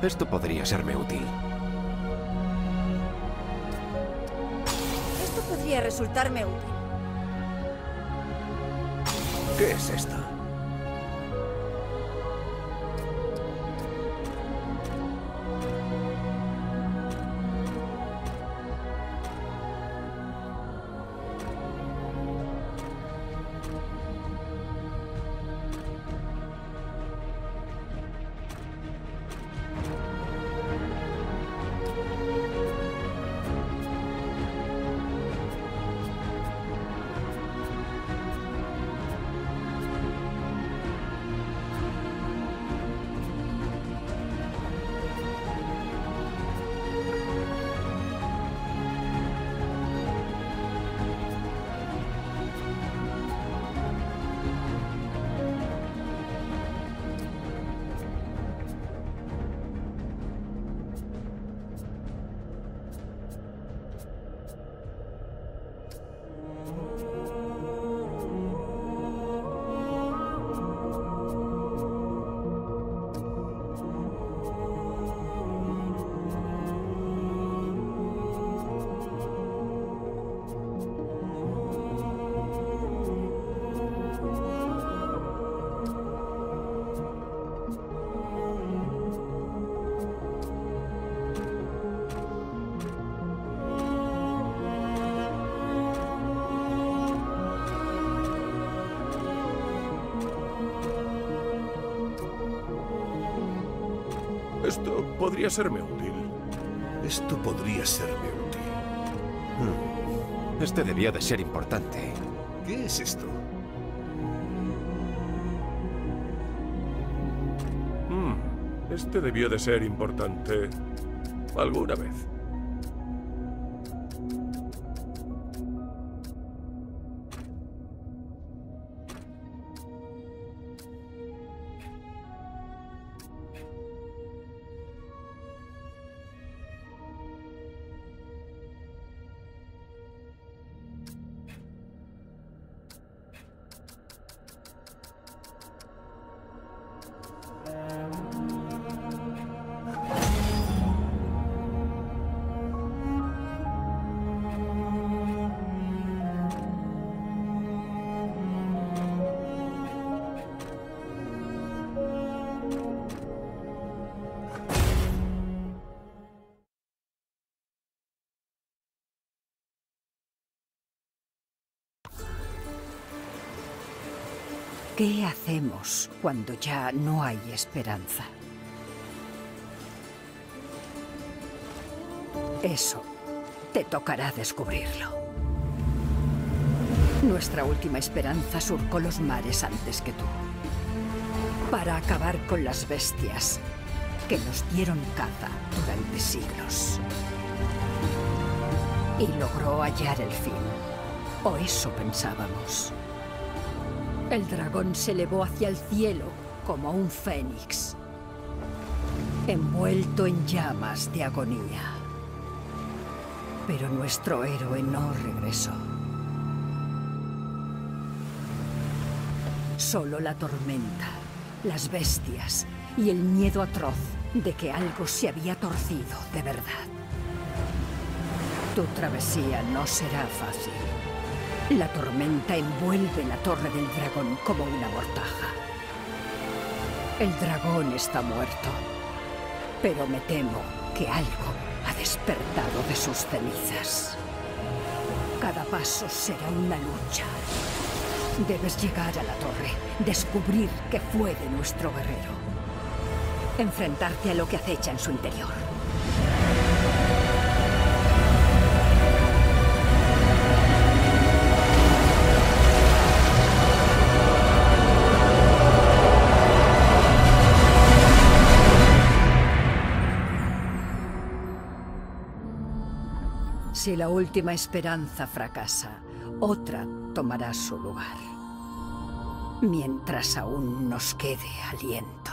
Esto podría serme útil. Esto podría resultarme útil. ¿Qué es esto? Esto podría serme útil. Esto podría serme útil. Este debía de ser importante. ¿Qué es esto? Este debió de ser importante alguna vez. ¿Qué hacemos cuando ya no hay esperanza? Eso te tocará descubrirlo. Nuestra última esperanza surcó los mares antes que tú, para acabar con las bestias que nos dieron caza durante siglos. Y logró hallar el fin, o eso pensábamos. El dragón se elevó hacia el cielo como un fénix, envuelto en llamas de agonía. Pero nuestro héroe no regresó. Solo la tormenta, las bestias y el miedo atroz de que algo se había torcido de verdad. Tu travesía no será fácil. La tormenta envuelve la Torre del Dragón como una mortaja. El dragón está muerto, pero me temo que algo ha despertado de sus cenizas. Cada paso será una lucha. Debes llegar a la torre, descubrir qué fue de nuestro guerrero. Enfrentarte a lo que acecha en su interior. Si la última esperanza fracasa, otra tomará su lugar. Mientras aún nos quede aliento.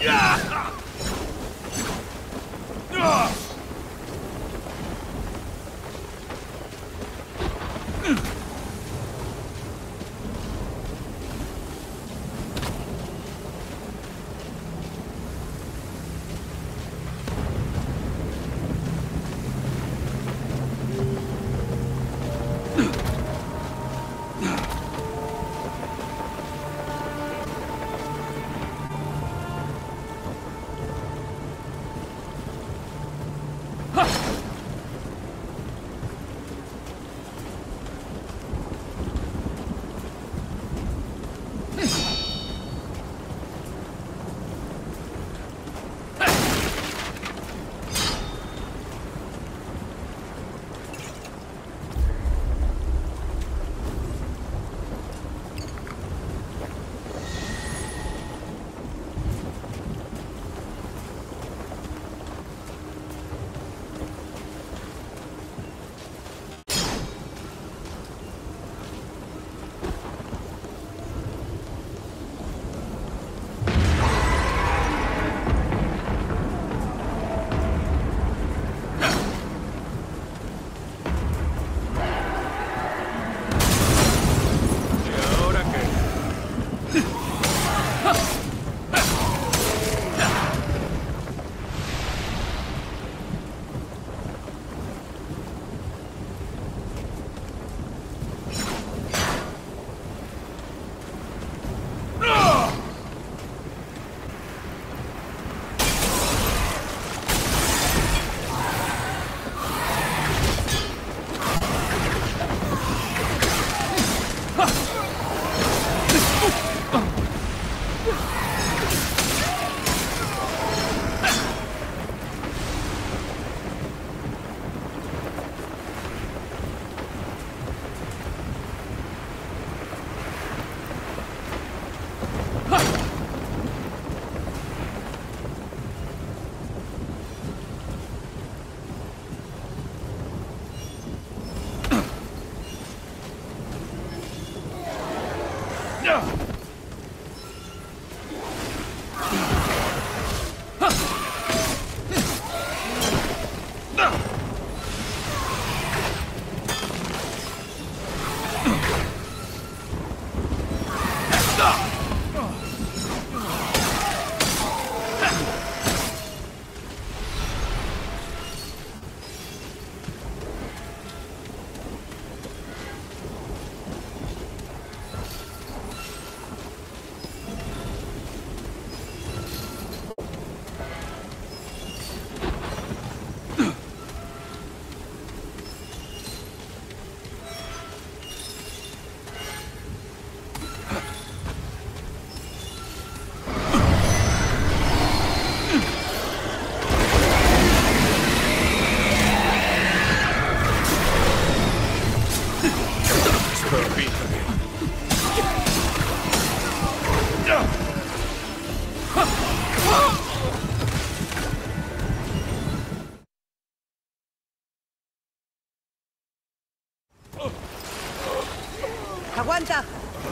¡Aguanta!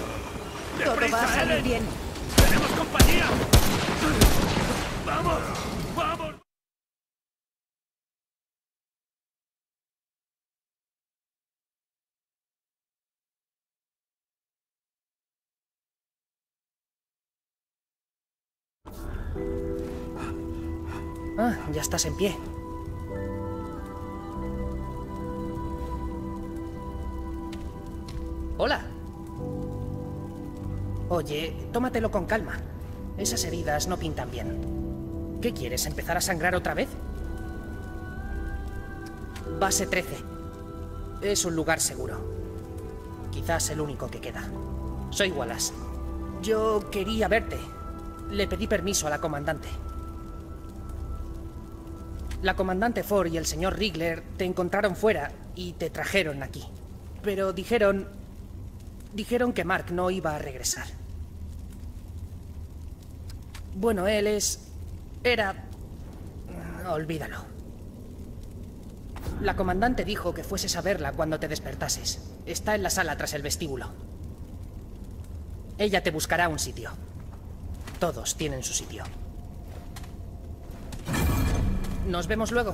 Todo va a salir bien. ¡Tenemos compañía! ¡Vamos! ¡Vamos! Ah, ya estás en pie. Hola. Oye, tómatelo con calma. Esas heridas no pintan bien. ¿Qué quieres, empezar a sangrar otra vez? Base 13. Es un lugar seguro. Quizás el único que queda. Soy Wallace. Yo quería verte. Le pedí permiso a la comandante. La comandante Ford y el señor Riegler te encontraron fuera y te trajeron aquí. Pero dijeron que Mark no iba a regresar. Bueno, era... Olvídalo. La comandante dijo que fueses a verla cuando te despertases. Está en la sala tras el vestíbulo. Ella te buscará un sitio. Todos tienen su sitio. Nos vemos luego.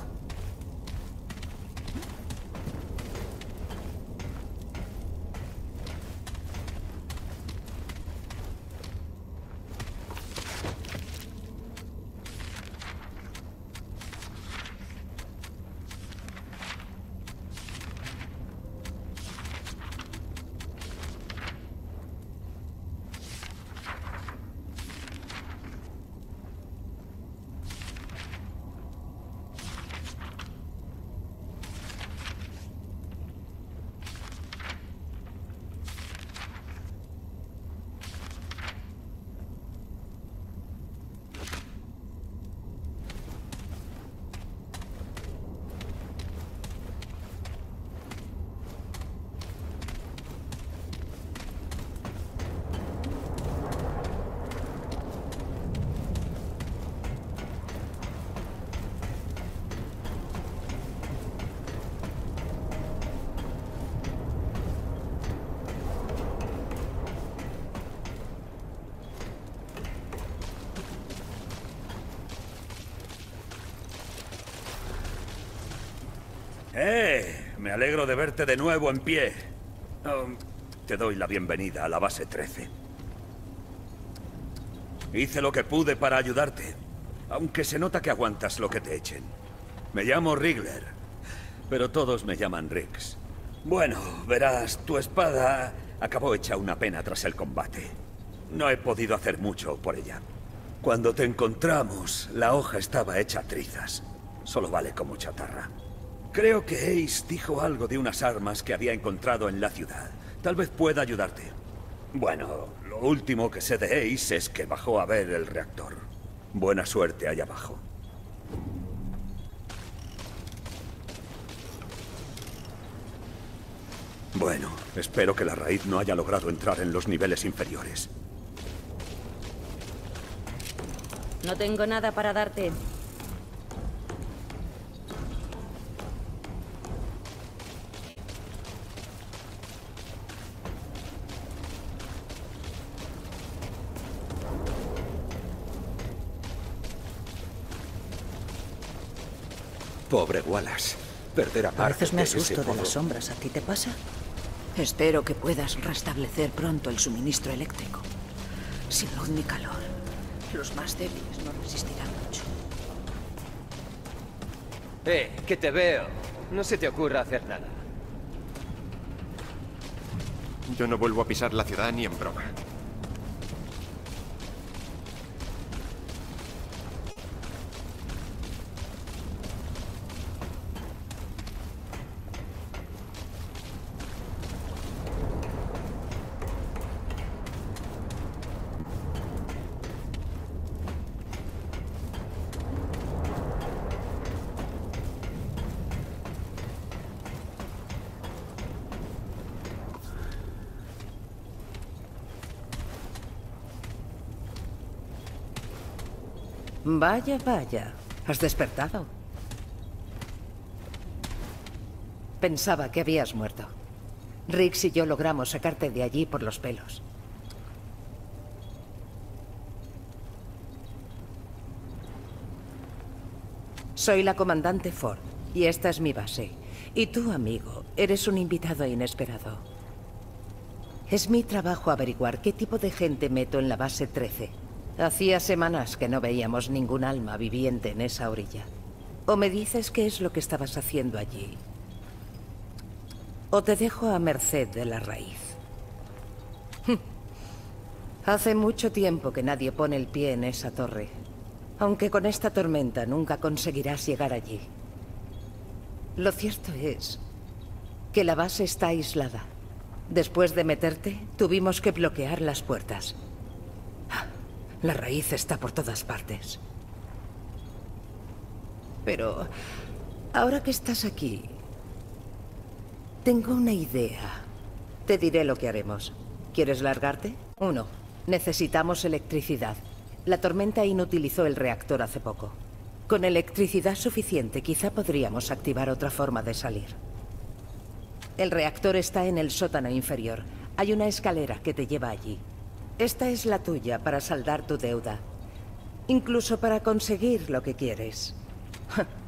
Me alegro de verte de nuevo en pie. Te doy la bienvenida a la base 13. Hice lo que pude para ayudarte, aunque se nota que aguantas lo que te echen. Me llamo Riggler, pero todos me llaman Riggs. Bueno, verás, tu espada acabó hecha una pena tras el combate. No he podido hacer mucho por ella. Cuando te encontramos, la hoja estaba hecha trizas. Solo vale como chatarra. Creo que Ace dijo algo de unas armas que había encontrado en la ciudad. Tal vez pueda ayudarte. Bueno, lo último que sé de Ace es que bajó a ver el reactor. Buena suerte allá abajo. Bueno, espero que la raíz no haya logrado entrar en los niveles inferiores. No tengo nada para darte. Pobre Wallace. Perder a A Parker veces me de ese asusto de modo. las sombras. ¿A ti te pasa? Espero que puedas restablecer pronto el suministro eléctrico. Sin luz ni calor, los más débiles no resistirán mucho. Que te veo. No se te ocurra hacer nada. Yo no vuelvo a pisar la ciudad ni en broma. Vaya, vaya. ¿Has despertado? Pensaba que habías muerto. Riggs y yo logramos sacarte de allí por los pelos. Soy la comandante Ford, y esta es mi base. Y tú, amigo, eres un invitado inesperado. Es mi trabajo averiguar qué tipo de gente meto en la base 13. Hacía semanas que no veíamos ningún alma viviente en esa orilla. O me dices qué es lo que estabas haciendo allí, o te dejo a merced de la raíz. Hace mucho tiempo que nadie pone el pie en esa torre. Aunque con esta tormenta nunca conseguirás llegar allí. Lo cierto es que la base está aislada. Después de meterte, tuvimos que bloquear las puertas. La raíz está por todas partes. Pero ahora que estás aquí, tengo una idea. Te diré lo que haremos. ¿Quieres largarte? 1. Necesitamos electricidad. La tormenta inutilizó el reactor hace poco. Con electricidad suficiente, quizá podríamos activar otra forma de salir. El reactor está en el sótano inferior. Hay una escalera que te lleva allí. Esta es la tuya para saldar tu deuda. Incluso para conseguir lo que quieres.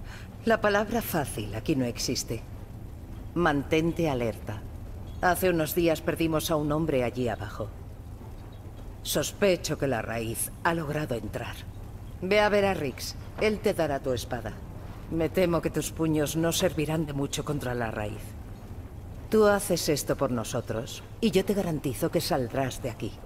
La palabra fácil aquí no existe. Mantente alerta. Hace unos días perdimos a un hombre allí abajo. Sospecho que la raíz ha logrado entrar. Ve a ver a Rix. Él te dará tu espada. Me temo que tus puños no servirán de mucho contra la raíz. Tú haces esto por nosotros, y yo te garantizo que saldrás de aquí.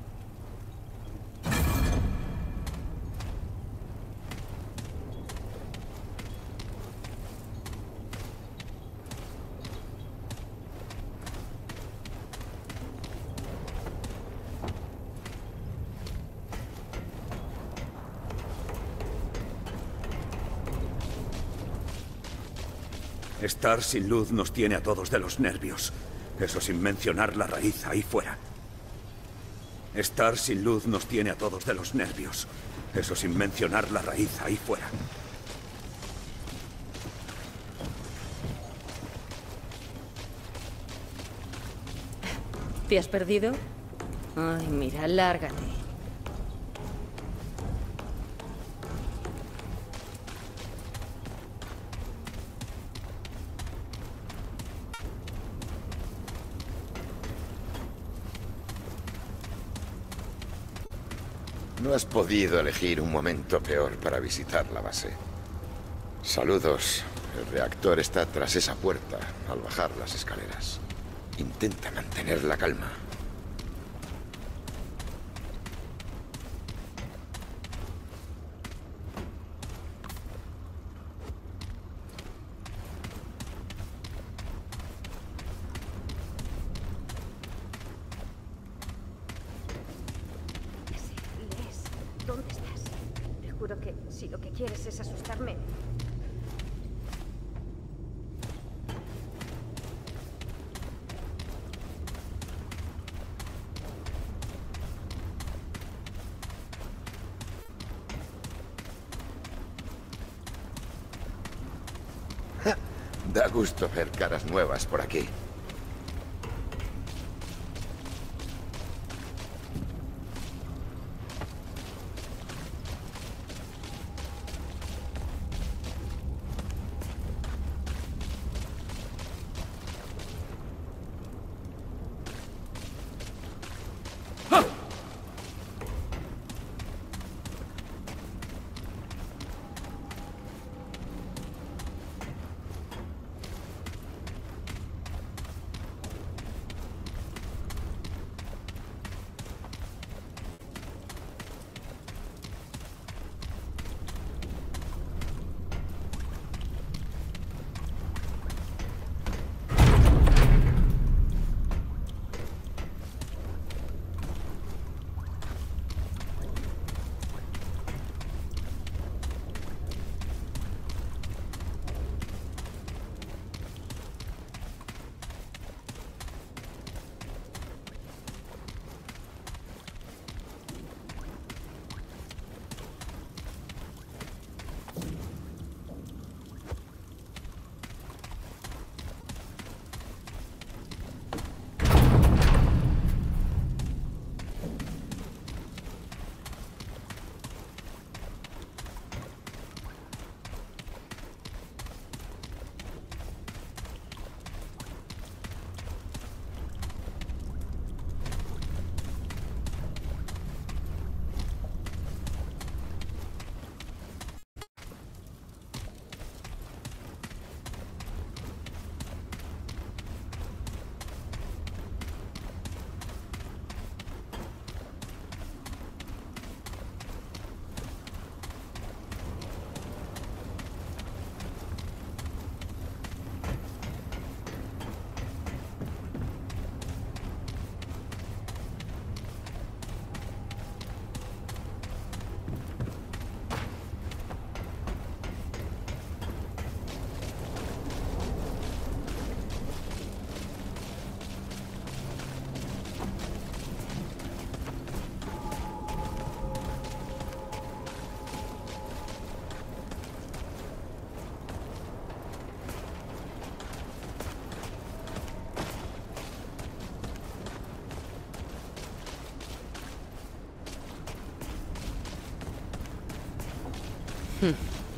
Estar sin luz nos tiene a todos de los nervios. Eso sin mencionar la raíz ahí fuera. Estar sin luz nos tiene a todos de los nervios. Eso sin mencionar la raíz ahí fuera. ¿Te has perdido? Ay, mira, lárgate. No has podido elegir un momento peor para visitar la base. Saludos. El reactor está tras esa puerta, al bajar las escaleras. Intenta mantener la calma. ¿Dónde estás? Te juro que si lo que quieres es asustarme... Da gusto ver caras nuevas por aquí.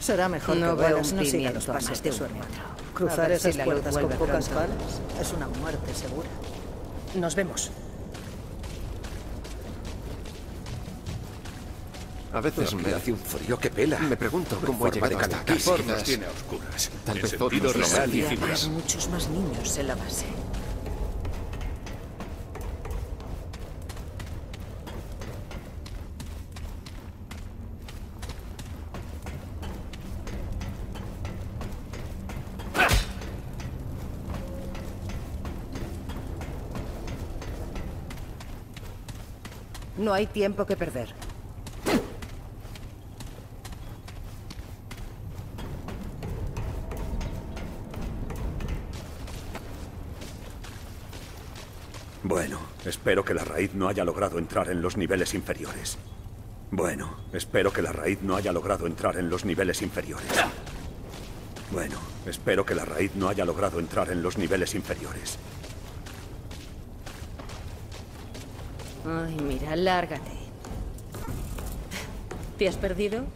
Será mejor No que veo Wallace un no siga pimiento los a pasos más de de su un hermano. metro. A Cruzar ver si esas la luz puertas con vuelve pocas pronto. balas es una muerte segura. Nos vemos. A veces Aquí me hace un frío que pela. Me pregunto No hay cómo he forma de llegado hasta calentarse. aquí. Ford Quizás nos tiene a oscuras. Tal en vez sentido otros lo real y Podría figurado. haber muchos más niños en la base. No hay tiempo que perder. Bueno, espero que la raíz no haya logrado entrar en los niveles inferiores. Bueno, espero que la raíz no haya logrado entrar en los niveles inferiores. Bueno, espero que la raíz no haya logrado entrar en los niveles inferiores. Ay, mira, lárgate. ¿Te has perdido?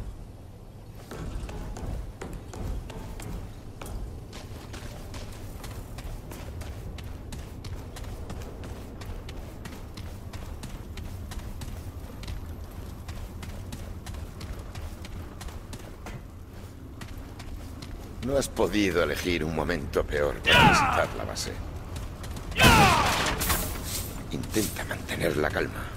No has podido elegir un momento peor para visitar la base. Intenta mantener la calma.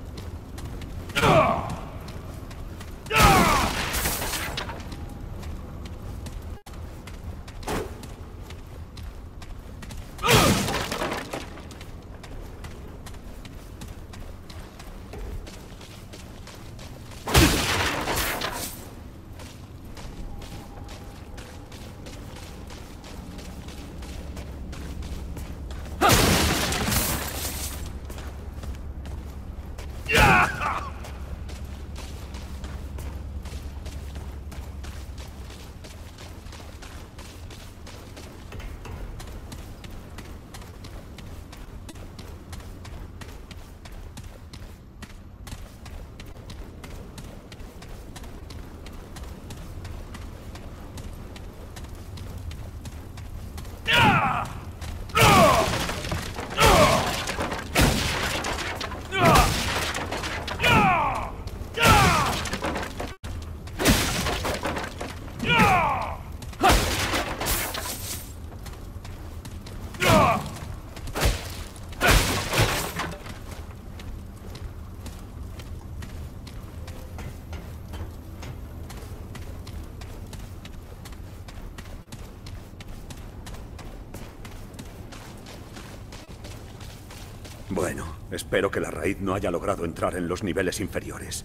Bueno, espero que la raíz no haya logrado entrar en los niveles inferiores.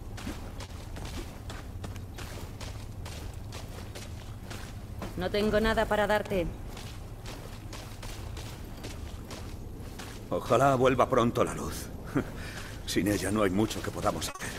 No tengo nada para darte. Ojalá vuelva pronto la luz. Sin ella no hay mucho que podamos hacer.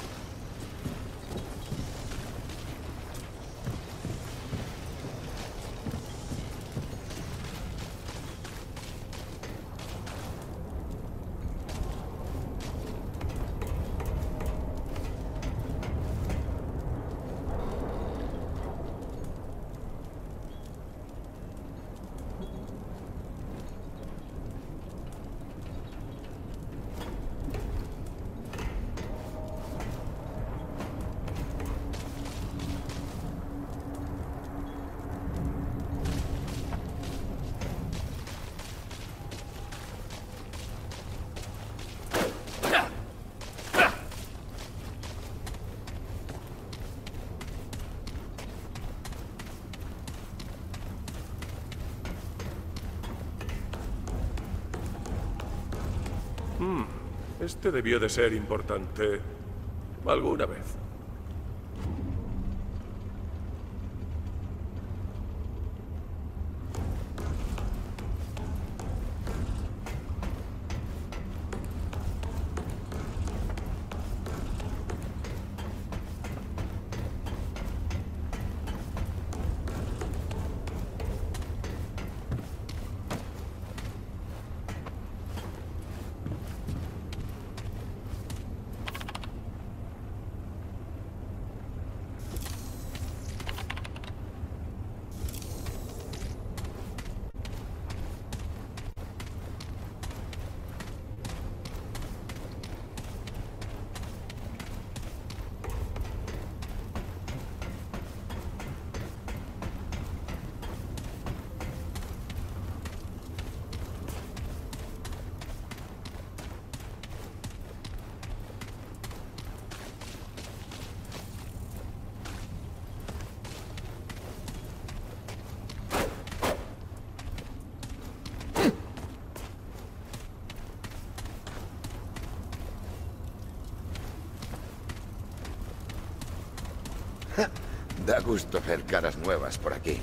Este debió de ser importante alguna vez. Da gusto ver caras nuevas por aquí.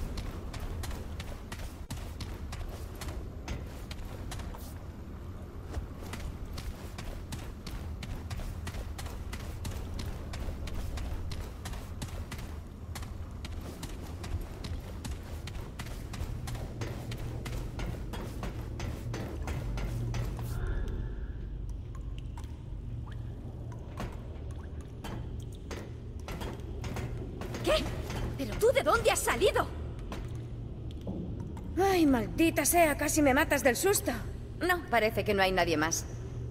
¿Qué? ¿Pero tú de dónde has salido? Ay, maldita sea, casi me matas del susto. No, parece que no hay nadie más.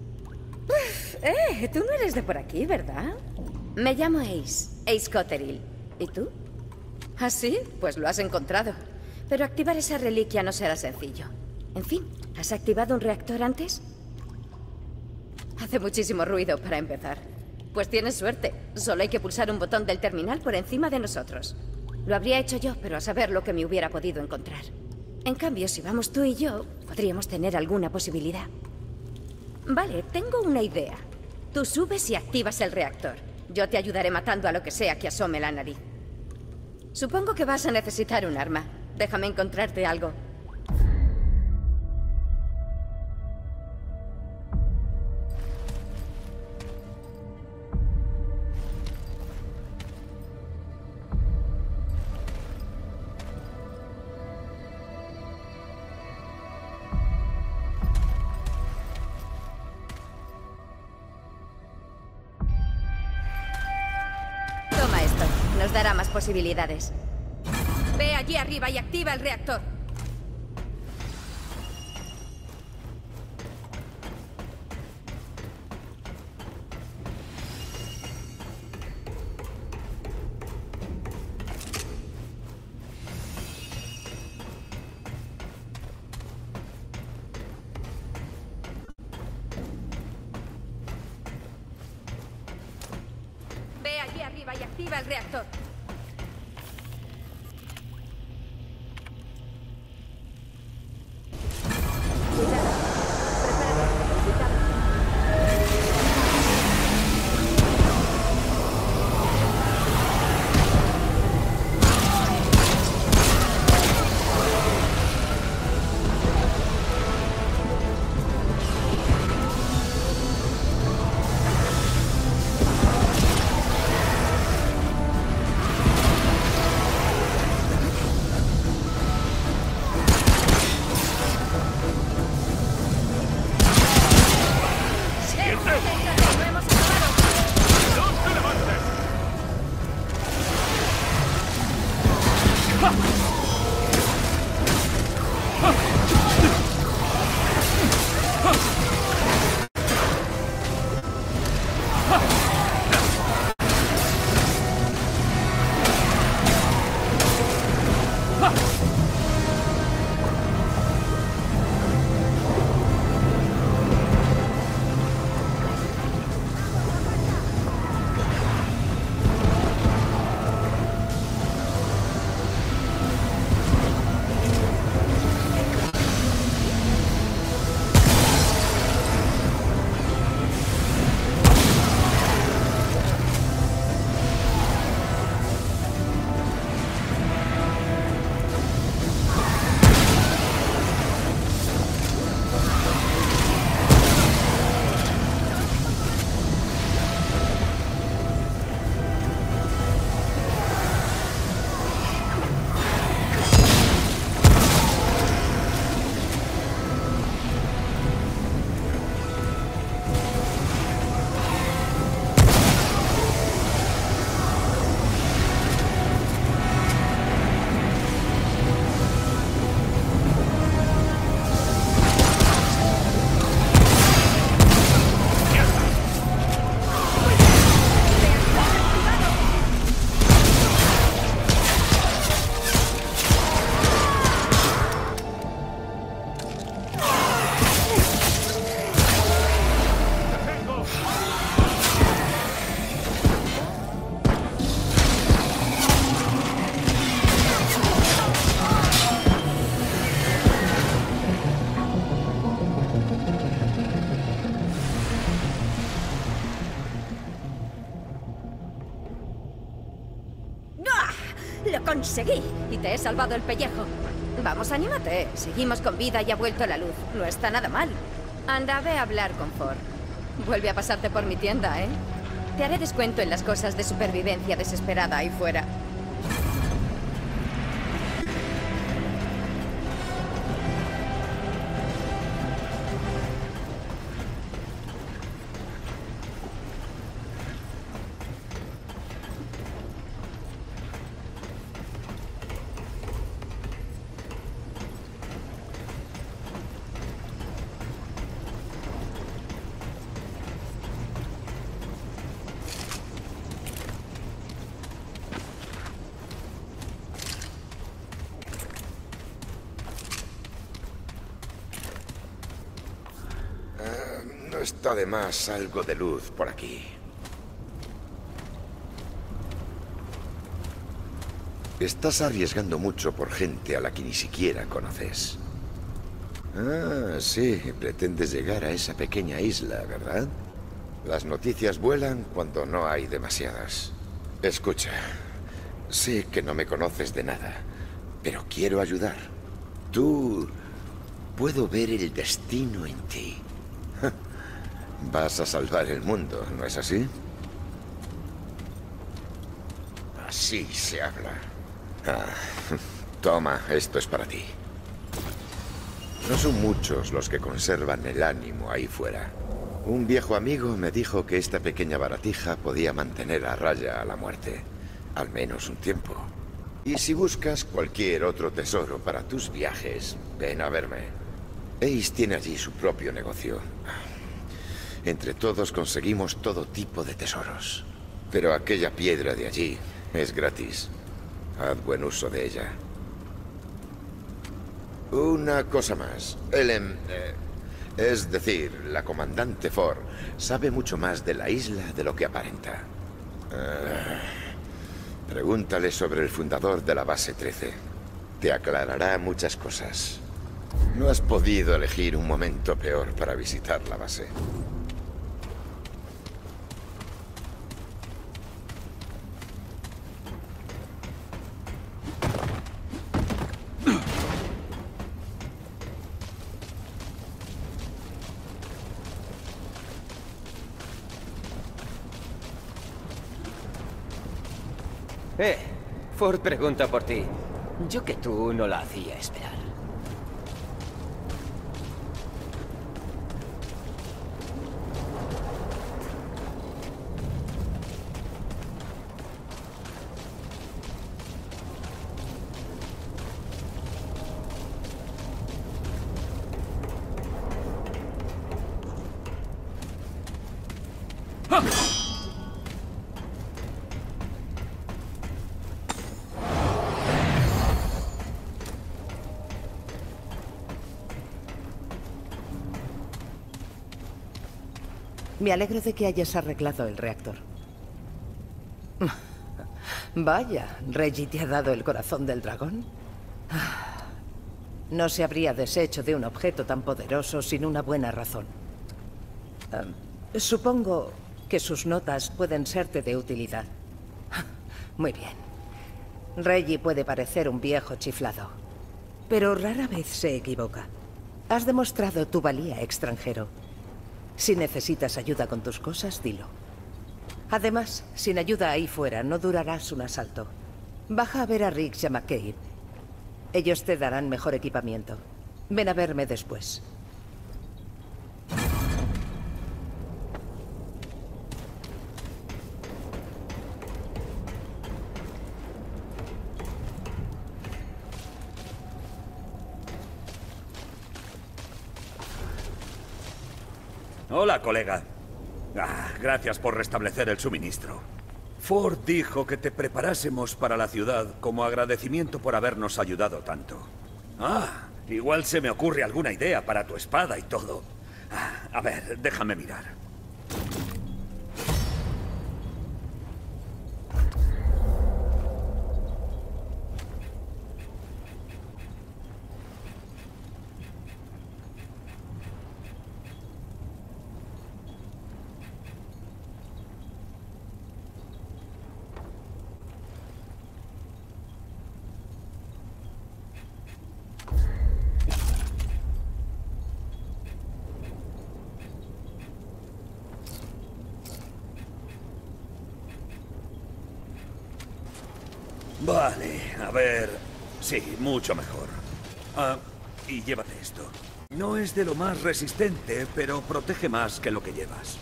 Tú no eres de por aquí, ¿verdad? Me llamo Ace Cotterill. ¿Y tú? ¿Ah, sí? Pues lo has encontrado. Pero activar esa reliquia no será sencillo. En fin, ¿has activado un reactor antes? Hace muchísimo ruido para empezar. Pues tienes suerte. Solo hay que pulsar un botón del terminal por encima de nosotros. Lo habría hecho yo, pero a saber lo que me hubiera podido encontrar. En cambio, si vamos tú y yo, podríamos tener alguna posibilidad. Vale, tengo una idea. Tú subes y activas el reactor. Yo te ayudaré matando a lo que sea que asome la nariz. Supongo que vas a necesitar un arma. Déjame encontrarte algo. Toma esto. Nos dará más posibilidades. Ve allí arriba y activa el reactor. Ve allí arriba y activa el reactor. Lo conseguí y te he salvado el pellejo. Vamos, anímate. Seguimos con vida y ha vuelto la luz. No está nada mal. Anda, ve a hablar con Ford. Vuelve a pasarte por mi tienda, ¿eh? Te haré descuento en las cosas de supervivencia desesperada ahí fuera. No está de más algo de luz por aquí. Estás arriesgando mucho por gente a la que ni siquiera conoces. Ah, sí, pretendes llegar a esa pequeña isla, ¿verdad? Las noticias vuelan cuando no hay demasiadas. Escucha, sé que no me conoces de nada, pero quiero ayudar. Puedo ver el destino en ti. Vas a salvar el mundo, ¿no es así? Así se habla. Ah, toma, esto es para ti. No son muchos los que conservan el ánimo ahí fuera. Un viejo amigo me dijo que esta pequeña baratija podía mantener a raya a la muerte. Al menos un tiempo. Y si buscas cualquier otro tesoro para tus viajes, ven a verme. Ace tiene allí su propio negocio. Entre todos conseguimos todo tipo de tesoros. Pero aquella piedra de allí es gratis. Haz buen uso de ella. Una cosa más. Ellen, es decir, la comandante Ford, sabe mucho más de la isla de lo que aparenta. Pregúntale sobre el fundador de la base 13. Te aclarará muchas cosas. No has podido elegir un momento peor para visitar la base. Ford pregunta por ti. Yo que tú no la hacía esperar. Me alegro de que hayas arreglado el reactor. Vaya, ¿Reggie te ha dado el corazón del dragón? No se habría deshecho de un objeto tan poderoso sin una buena razón. Supongo que sus notas pueden serte de utilidad. Muy bien. Reggie puede parecer un viejo chiflado, pero rara vez se equivoca. Has demostrado tu valía, extranjero. Si necesitas ayuda con tus cosas, dilo. Además, sin ayuda ahí fuera, no durarás un asalto. Baja a ver a Riggs y a McCabe. Ellos te darán mejor equipamiento. Ven a verme después. Hola, colega. Gracias por restablecer el suministro. Ford dijo que te preparásemos para la ciudad como agradecimiento por habernos ayudado tanto. Igual se me ocurre alguna idea para tu espada y todo. A ver, déjame mirar. Vale, a ver... Sí, mucho mejor. Y llévate esto. No es de lo más resistente, pero protege más que lo que llevas.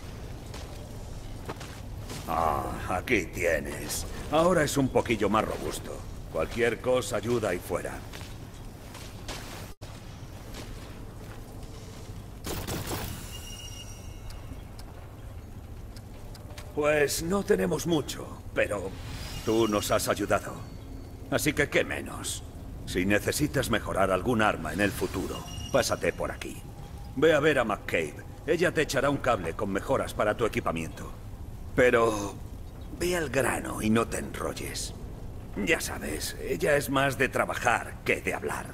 Aquí tienes. Ahora es un poquillo más robusto. Cualquier cosa ayuda ahí fuera. Pues no tenemos mucho, pero tú nos has ayudado. Así que qué menos. Si necesitas mejorar algún arma en el futuro, pásate por aquí. Ve a ver a McCabe. Ella te echará un cable con mejoras para tu equipamiento. Pero ve al grano y no te enrolles. Ya sabes, ella es más de trabajar que de hablar.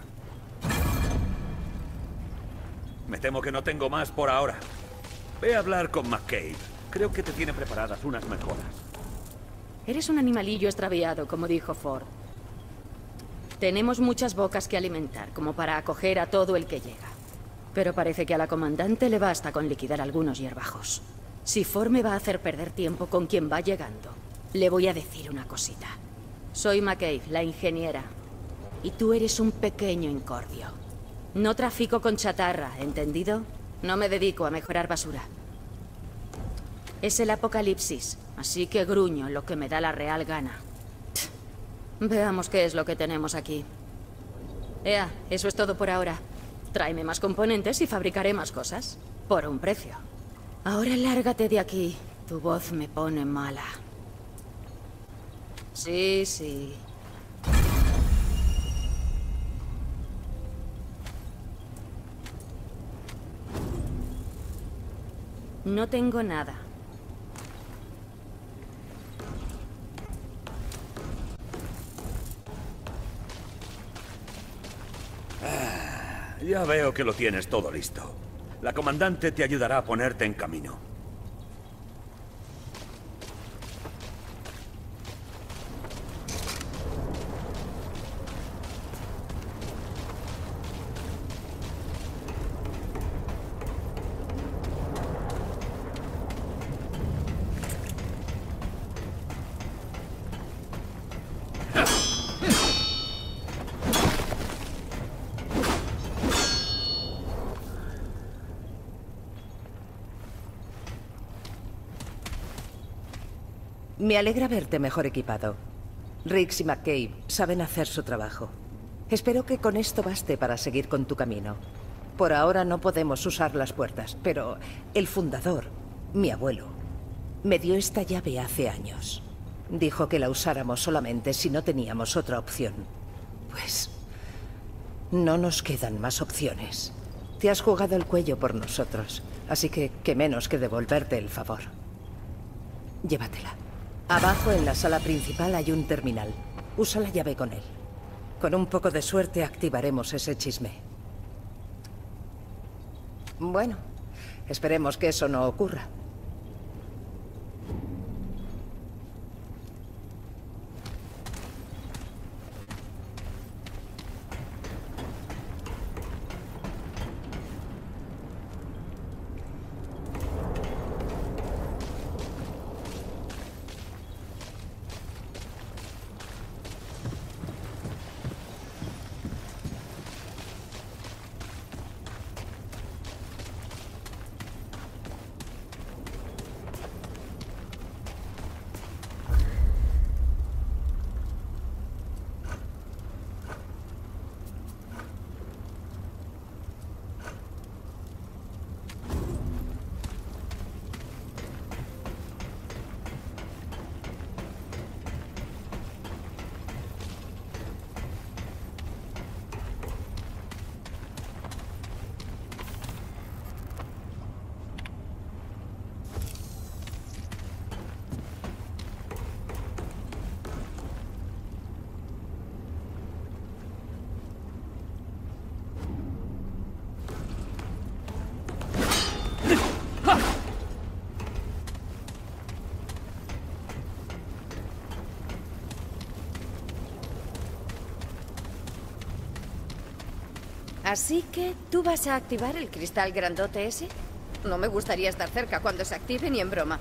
Me temo que no tengo más por ahora. Ve a hablar con McCabe. Creo que te tiene preparadas unas mejoras. Eres un animalillo extraviado, como dijo Ford. Tenemos muchas bocas que alimentar, como para acoger a todo el que llega. Pero parece que a la comandante le basta con liquidar algunos hierbajos. Si Ford me va a hacer perder tiempo con quien va llegando, le voy a decir una cosita. Soy McCabe, la ingeniera. Y tú eres un pequeño incordio. No trafico con chatarra, ¿entendido? No me dedico a mejorar basura. Es el apocalipsis, así que gruño lo que me da la real gana. Veamos qué es lo que tenemos aquí. Ea, eso es todo por ahora. Tráeme más componentes y fabricaré más cosas. Por un precio. Ahora lárgate de aquí. Tu voz me pone mala. Sí, sí. No tengo nada. Ya veo que lo tienes todo listo. La comandante te ayudará a ponerte en camino. Me alegra verte mejor equipado. Riggs y McCabe saben hacer su trabajo. Espero que con esto baste para seguir con tu camino. Por ahora no podemos usar las puertas, pero el fundador, mi abuelo, me dio esta llave hace años. Dijo que la usáramos solamente si no teníamos otra opción. Pues no nos quedan más opciones. Te has jugado el cuello por nosotros, así que qué menos que devolverte el favor. Llévatela. Abajo en la sala principal hay un terminal. Usa la llave con él. Con un poco de suerte activaremos ese chisme. Bueno, esperemos que eso no ocurra. Así que, ¿tú vas a activar el cristal grandote ese? No me gustaría estar cerca cuando se active ni en broma.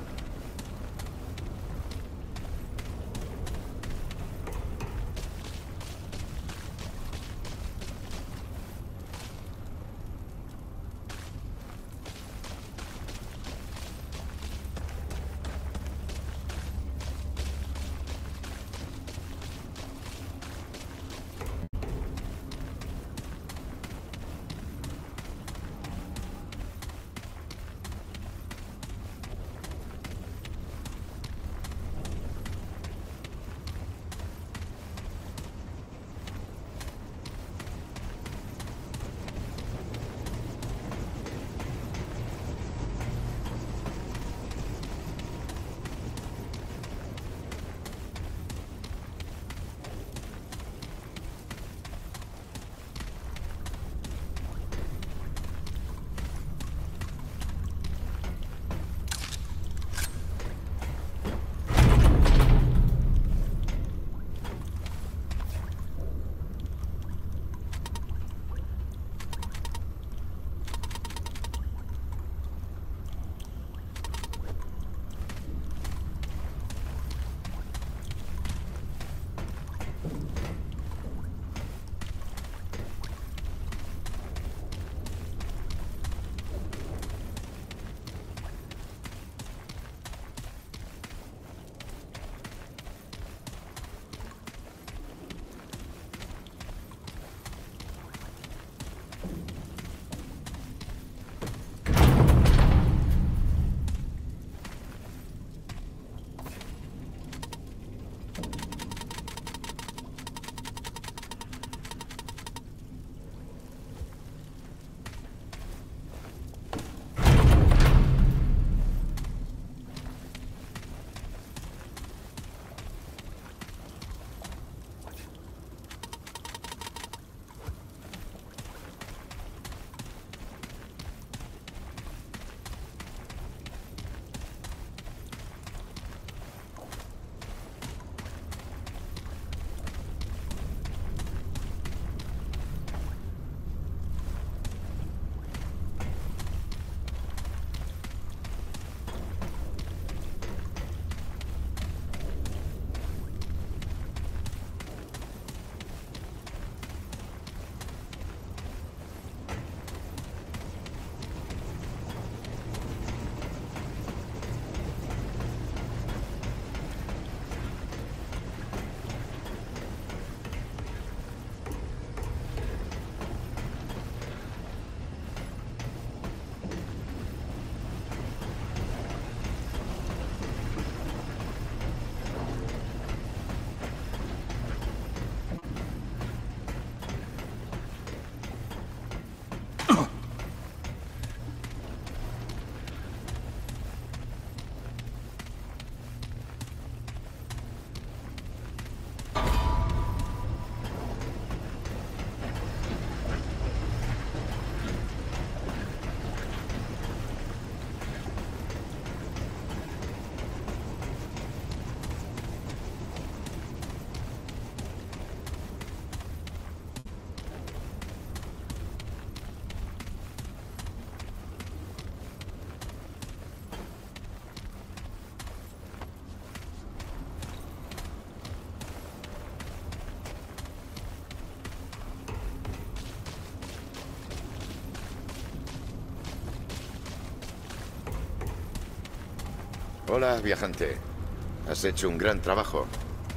Hola, viajante. Has hecho un gran trabajo.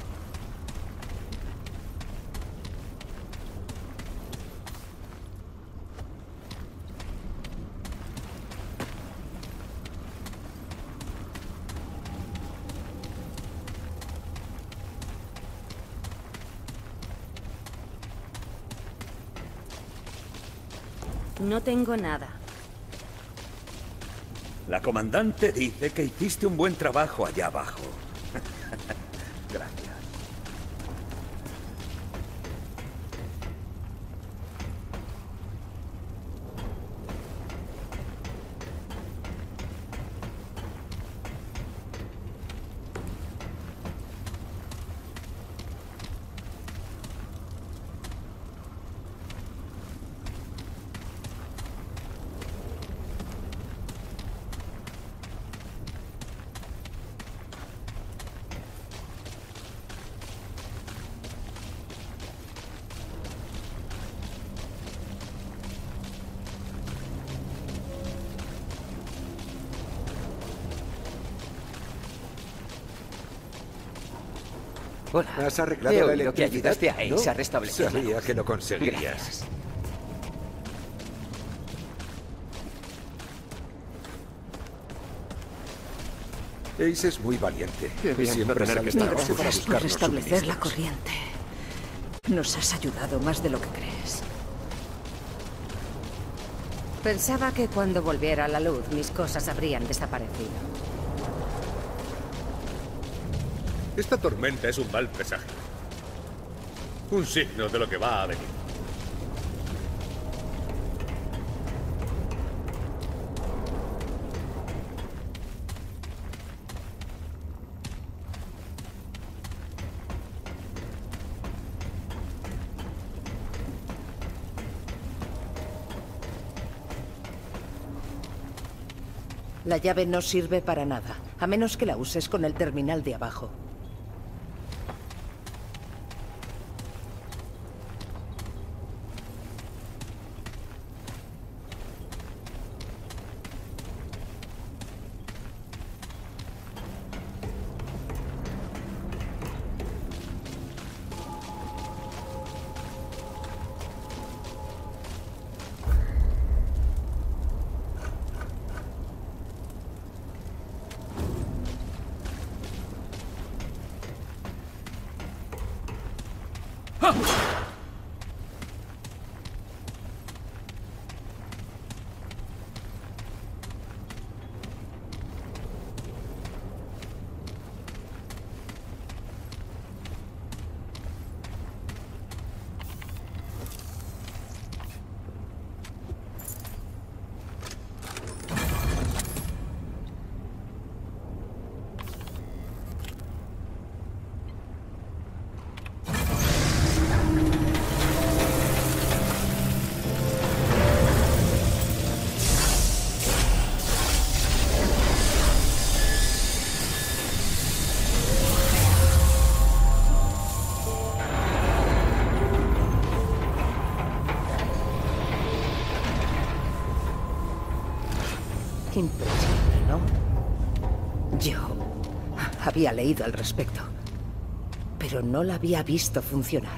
No tengo nada. La comandante dice que hiciste un buen trabajo allá abajo. Gracias. Hola. ¿Has arreglado He la oído que electricidad? ayudaste a Ace ¿No? a restablecer la Sabía luz. que lo conseguirías. Gracias. Ace es muy valiente. Qué bien Siempre no tener sale que estar tarde oscuro. para Gracias por buscar los restablecer la suministros. corriente. Nos has ayudado más de lo que crees. Pensaba que cuando volviera la luz mis cosas habrían desaparecido. Esta tormenta es un mal presagio. Un signo de lo que va a venir. La llave no sirve para nada, a menos que la uses con el terminal de abajo. Imposible, ¿no? Yo había leído al respecto, pero no la había visto funcionar.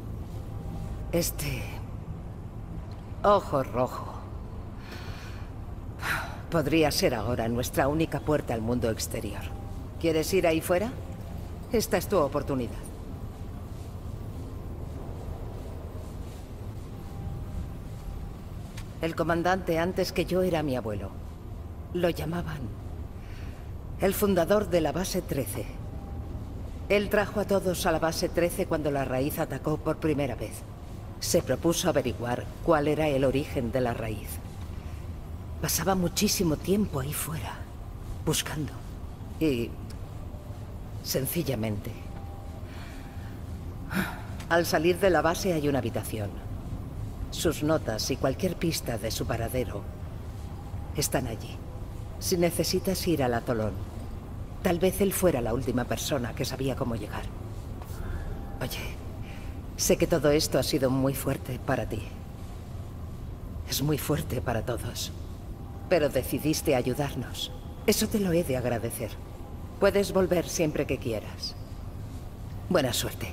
Este ojo rojo podría ser ahora nuestra única puerta al mundo exterior. ¿Quieres ir ahí fuera? Esta es tu oportunidad. El comandante antes que yo era mi abuelo. Lo llamaban el fundador de la base 13. Él trajo a todos a la base 13 cuando la raíz atacó por primera vez. Se propuso averiguar cuál era el origen de la raíz. Pasaba muchísimo tiempo ahí fuera, buscando. Y sencillamente, al salir de la base hay una habitación. Sus notas y cualquier pista de su paradero están allí. Si necesitas ir al atolón, tal vez él fuera la última persona que sabía cómo llegar. Oye, sé que todo esto ha sido muy fuerte para ti. Es muy fuerte para todos. Pero decidiste ayudarnos. Eso te lo he de agradecer. Puedes volver siempre que quieras. Buena suerte.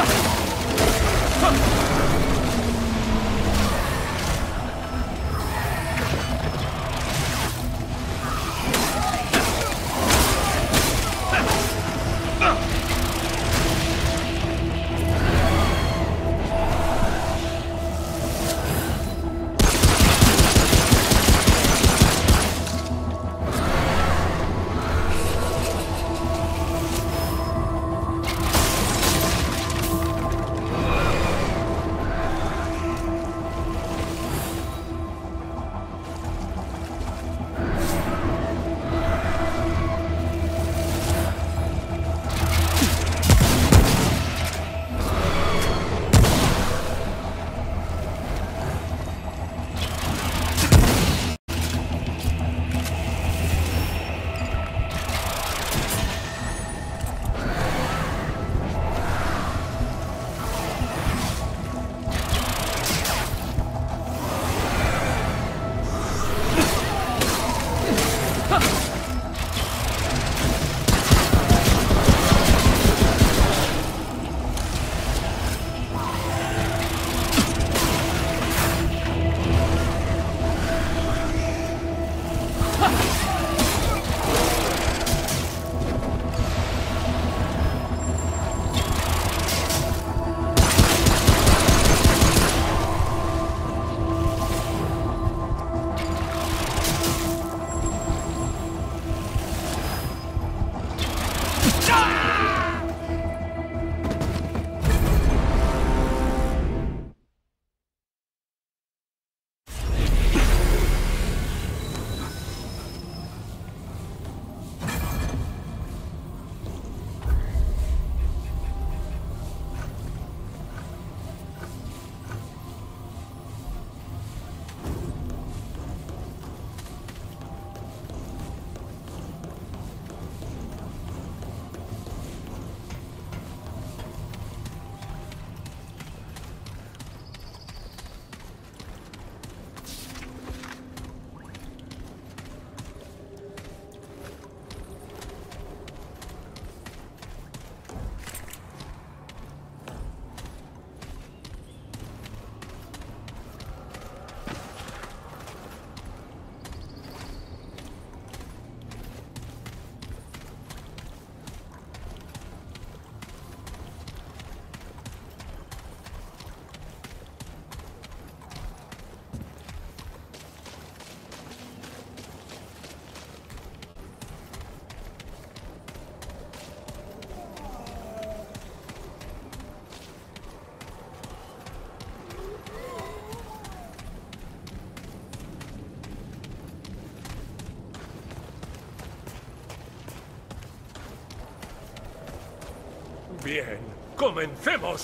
Bien, comencemos.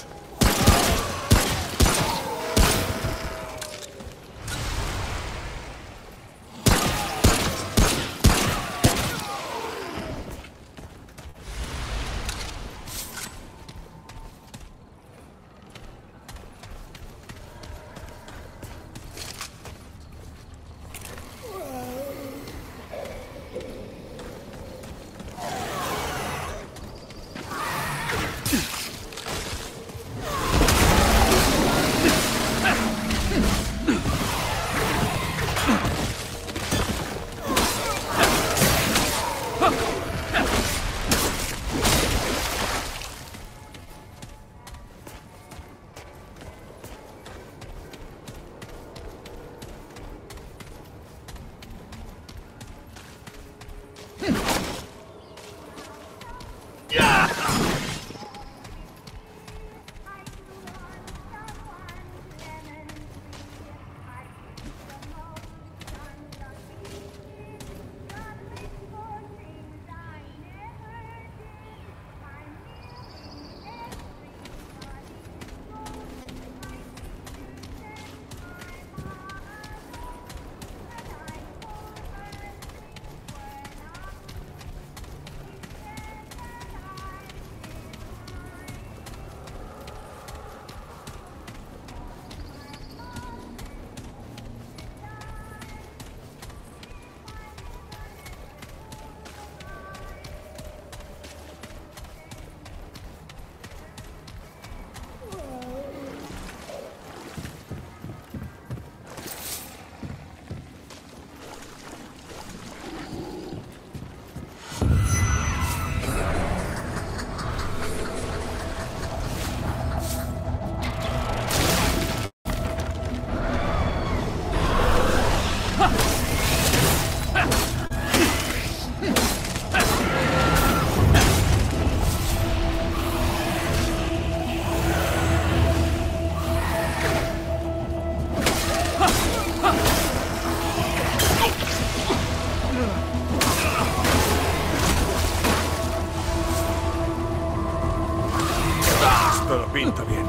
Todo pinta bien.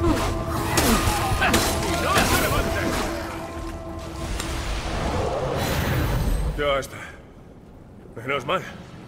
¡No se levante! Ya está. Menos mal.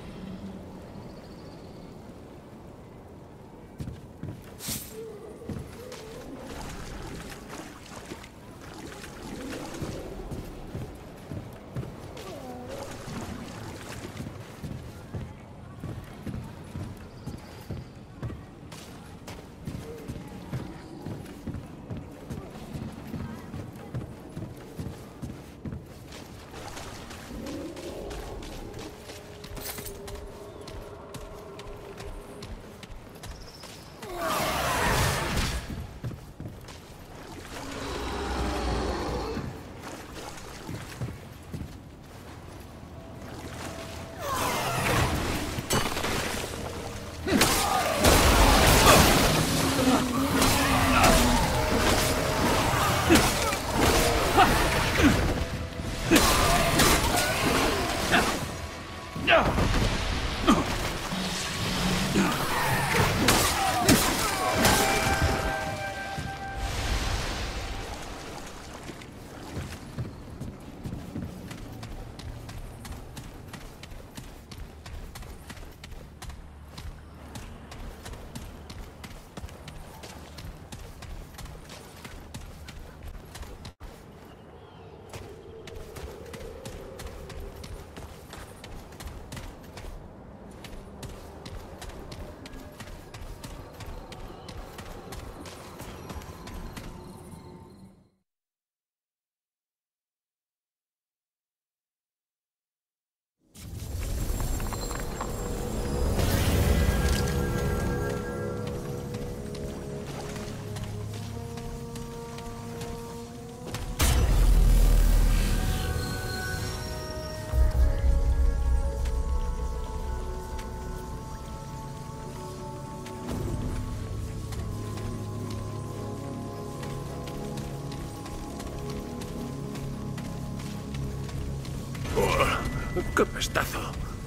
¡Qué pestazo!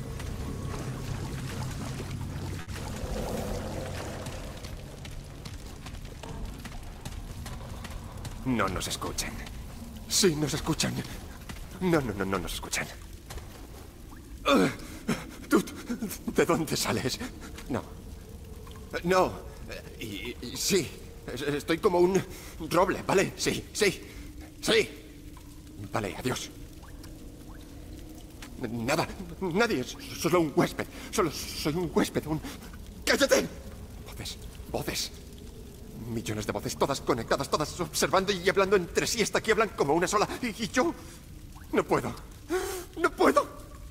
No nos escuchan. Sí, nos escuchan. No nos escuchan. ¿Tú de dónde sales? No. No. Y sí. Estoy como un roble, ¿vale? Sí. Vale, adiós. Nada, nadie, solo un huésped. Solo soy un huésped, ¡Cállate! Voces. Millones de voces, todas conectadas, todas observando y hablando entre sí. Hasta aquí hablan como una sola. Y yo no puedo. ¡No puedo!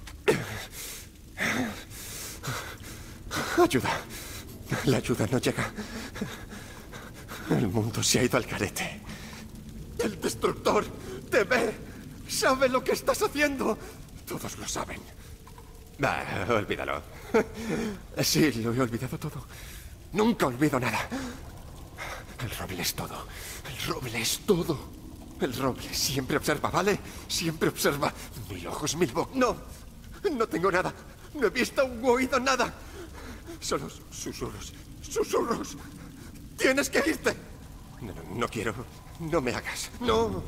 Ayuda. La ayuda no llega. El mundo se ha ido al garete. El destructor te ve. Sabe lo que estás haciendo. Todos lo saben. Olvídalo. Sí, lo he olvidado todo. Nunca olvido nada. El roble es todo. El roble es todo. El roble siempre observa, ¿vale? Siempre observa. 1000 ojos, 1000 bocas. No tengo nada. No he visto o oído nada. Solo susurros. Susurros. Tienes que irte. No quiero. No me hagas. No.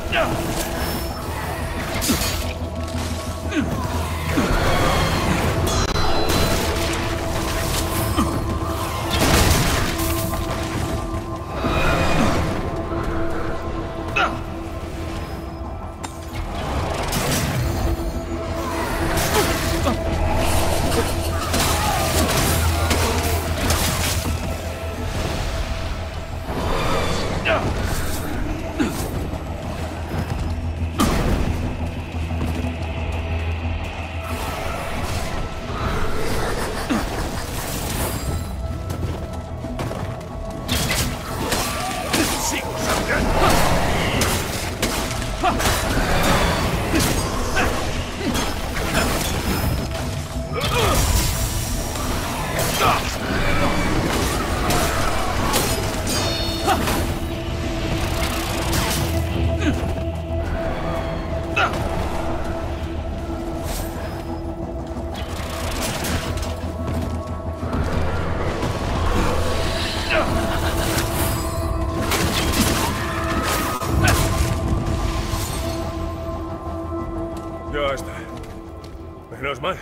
Ya está. Menos mal.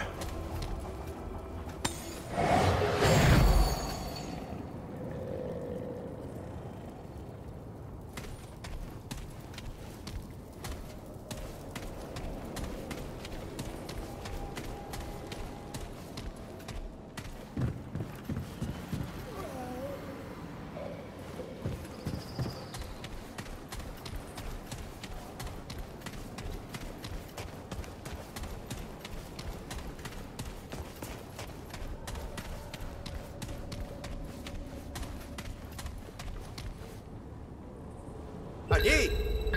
¡Allí!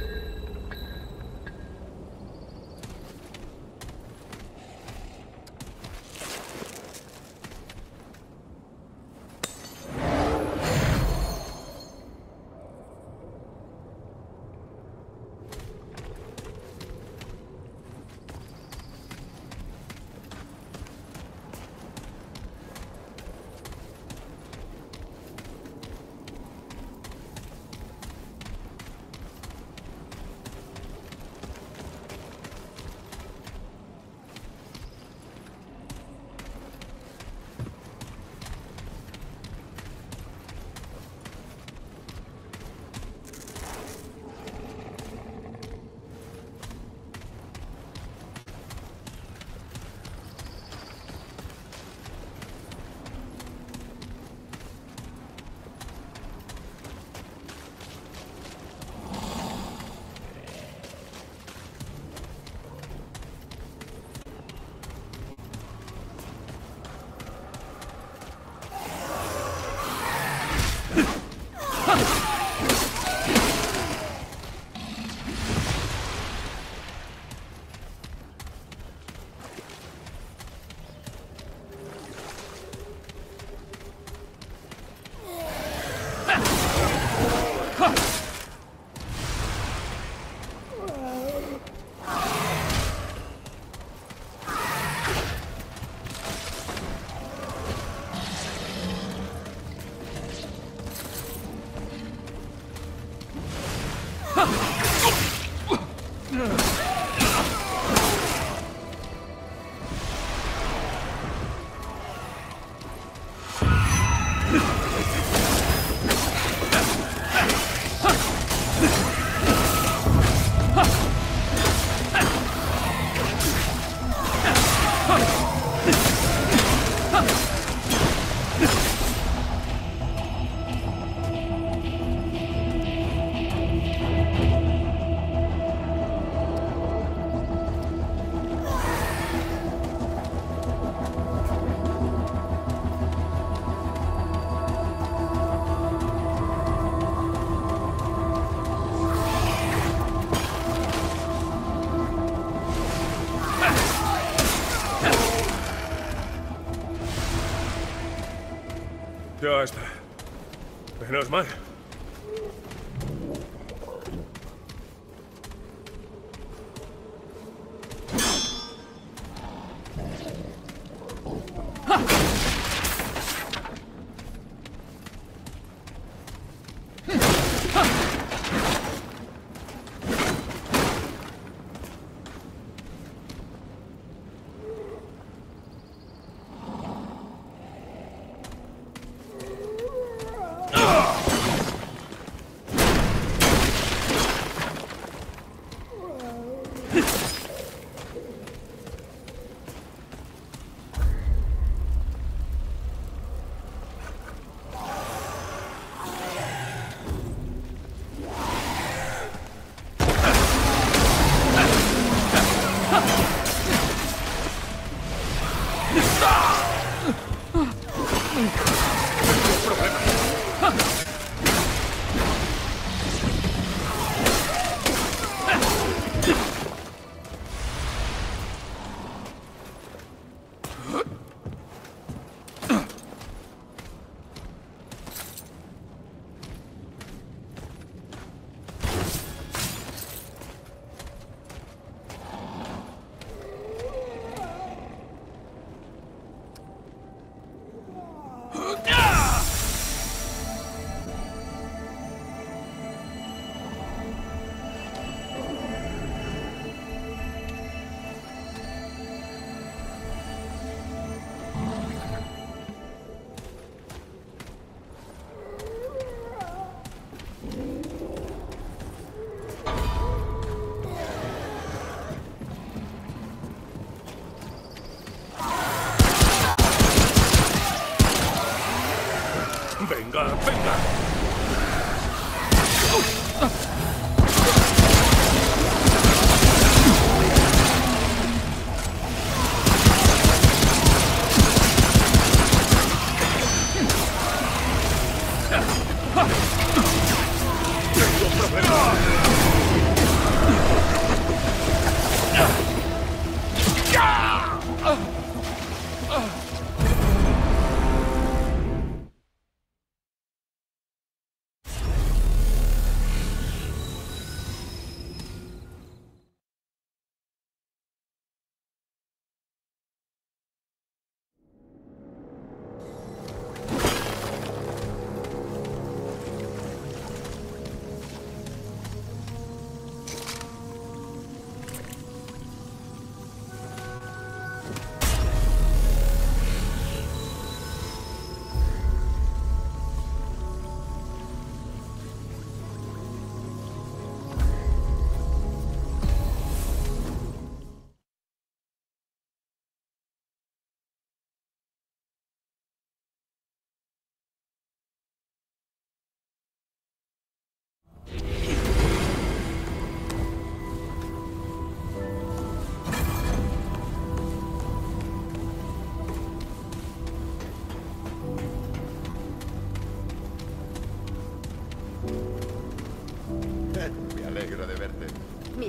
Ya está. Menos mal.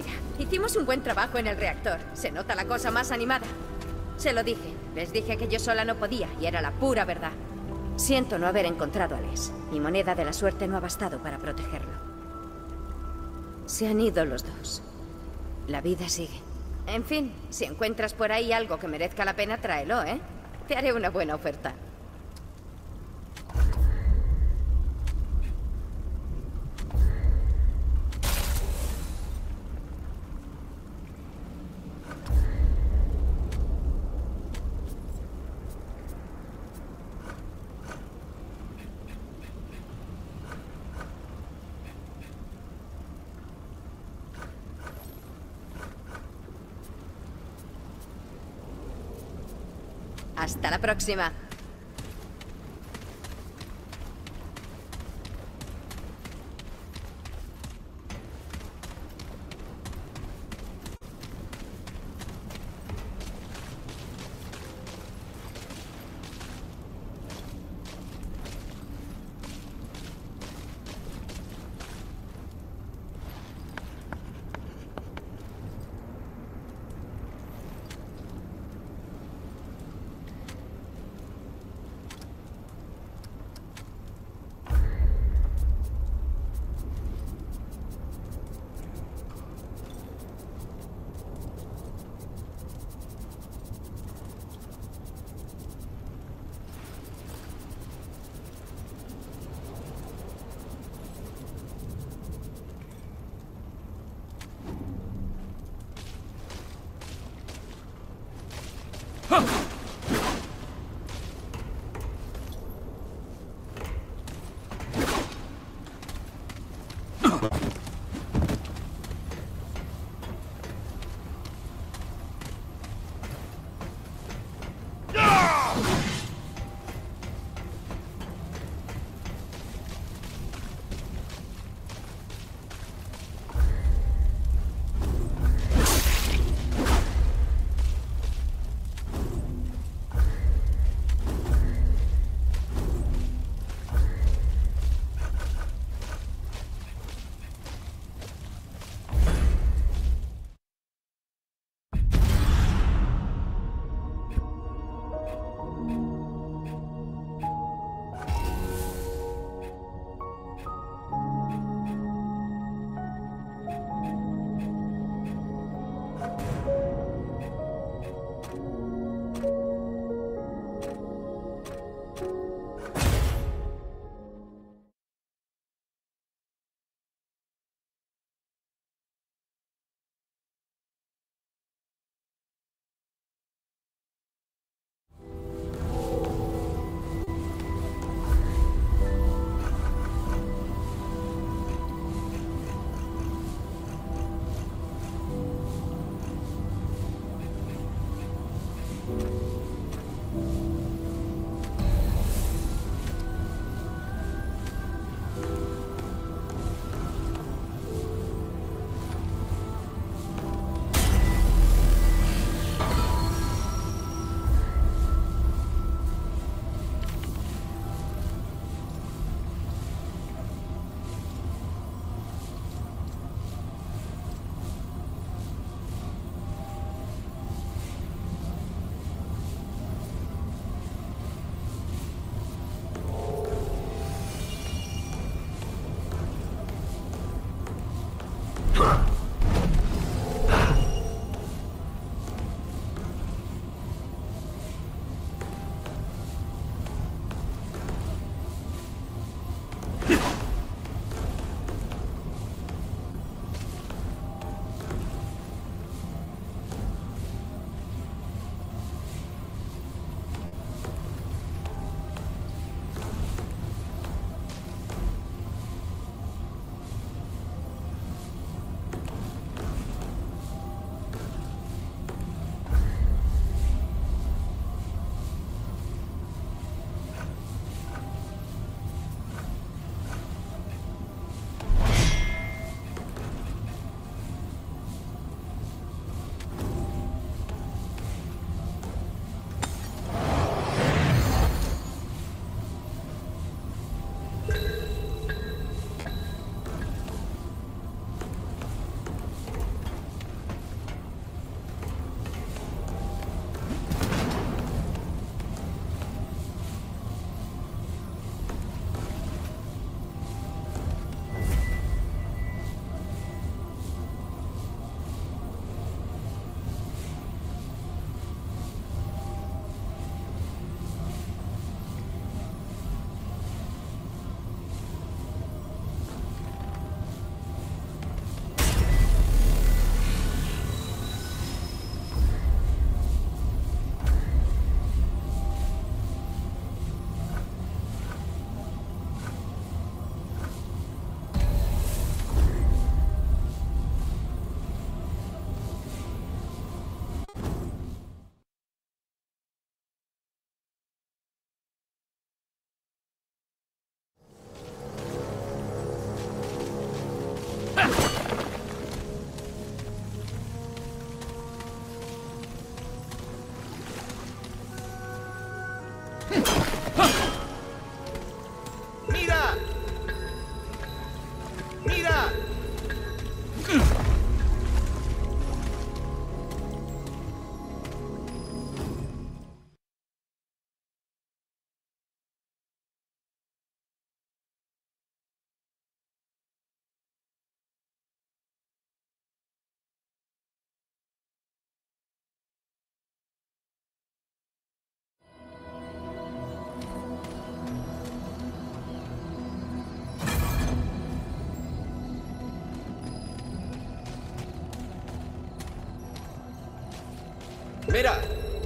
Vaya, hicimos un buen trabajo en el reactor. Se nota la cosa más animada. Se lo dije. Les dije que yo sola no podía y era la pura verdad. Siento no haber encontrado a Les. Mi moneda de la suerte no ha bastado para protegerlo. Se han ido los dos. La vida sigue. En fin, si encuentras por ahí algo que merezca la pena, tráelo, ¿eh? Te haré una buena oferta. Hasta la próxima. ¡Mira!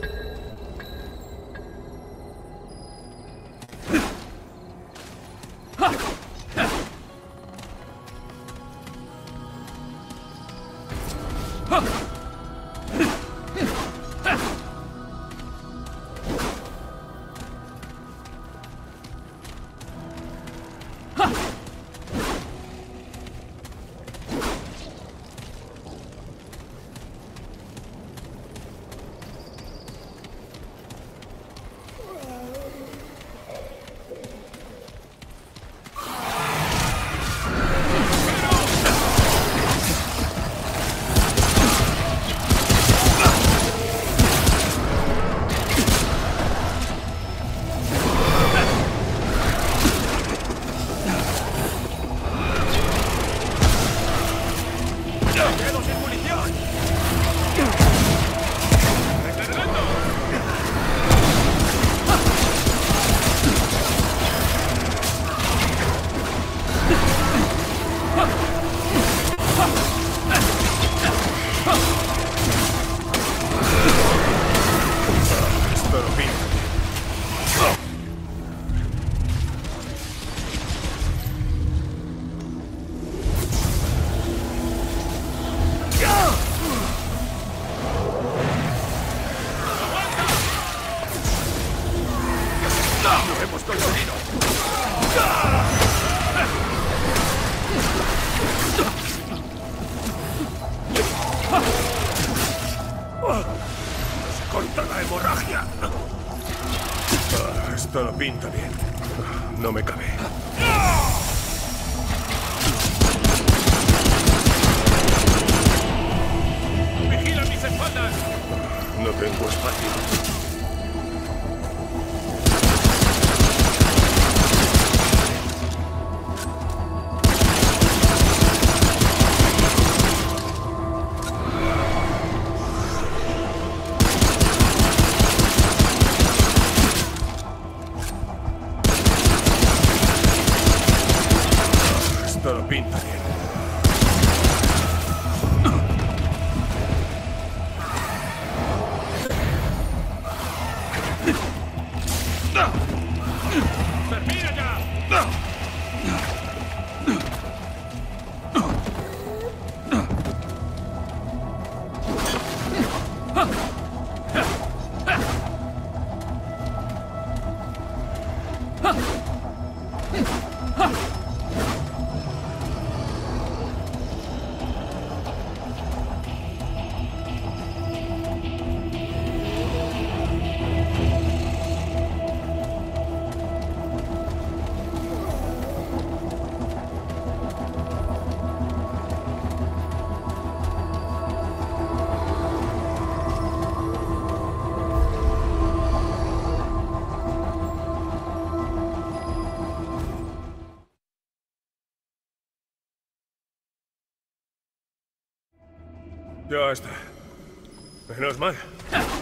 Esto lo pinta bien. No me cabe. ¡Vigila mis espaldas! No tengo espacio. Esto lo pinta bien. ¡Termina ya! Ya está. Menos mal.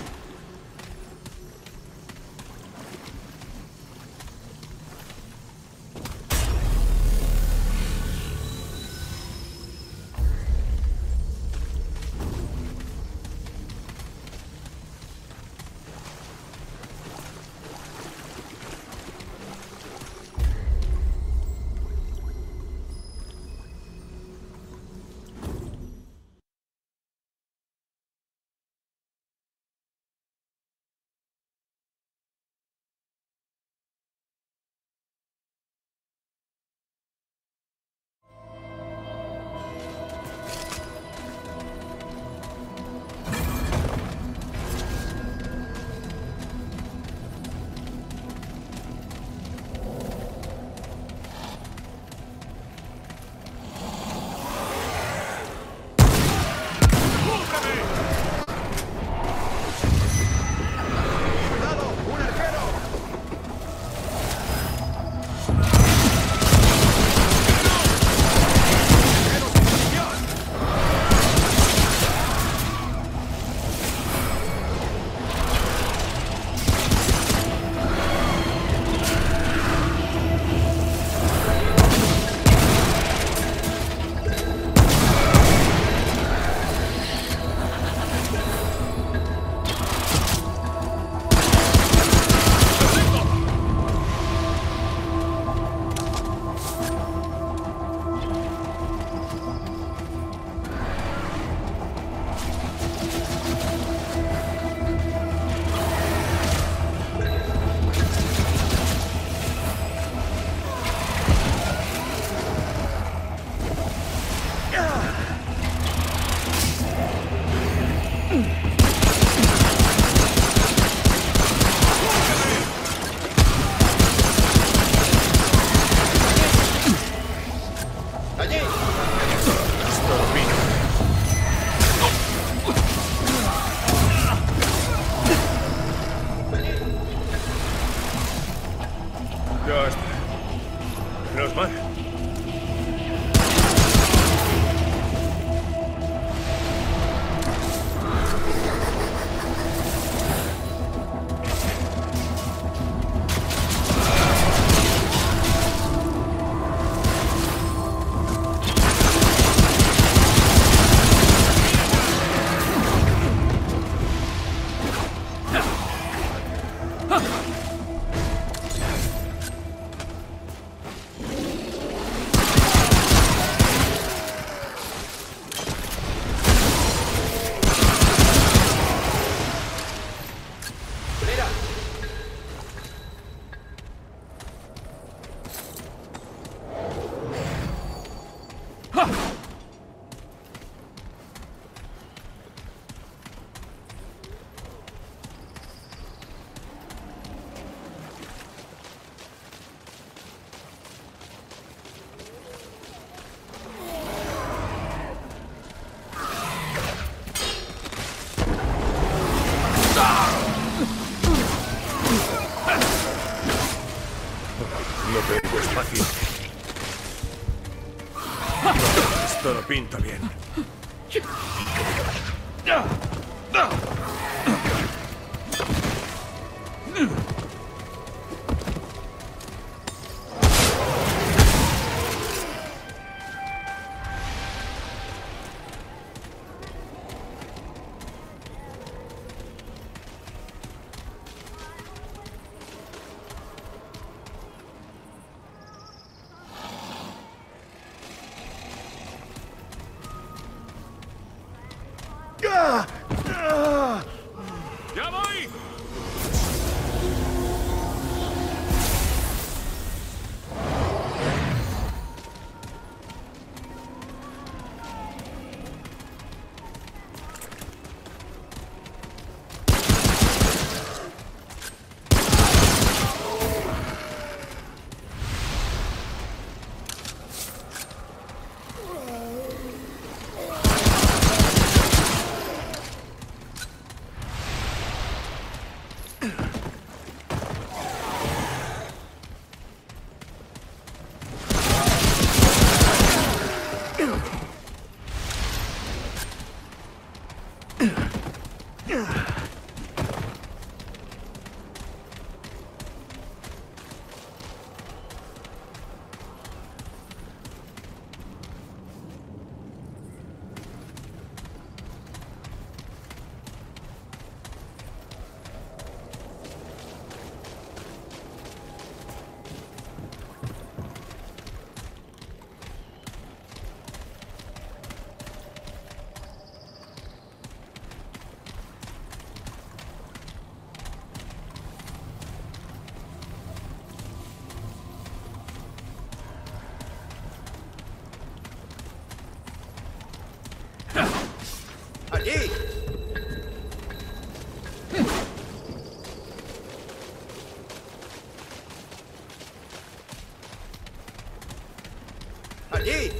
pinta bien. ¡Ya voy! ¡Allí! ¡Allí!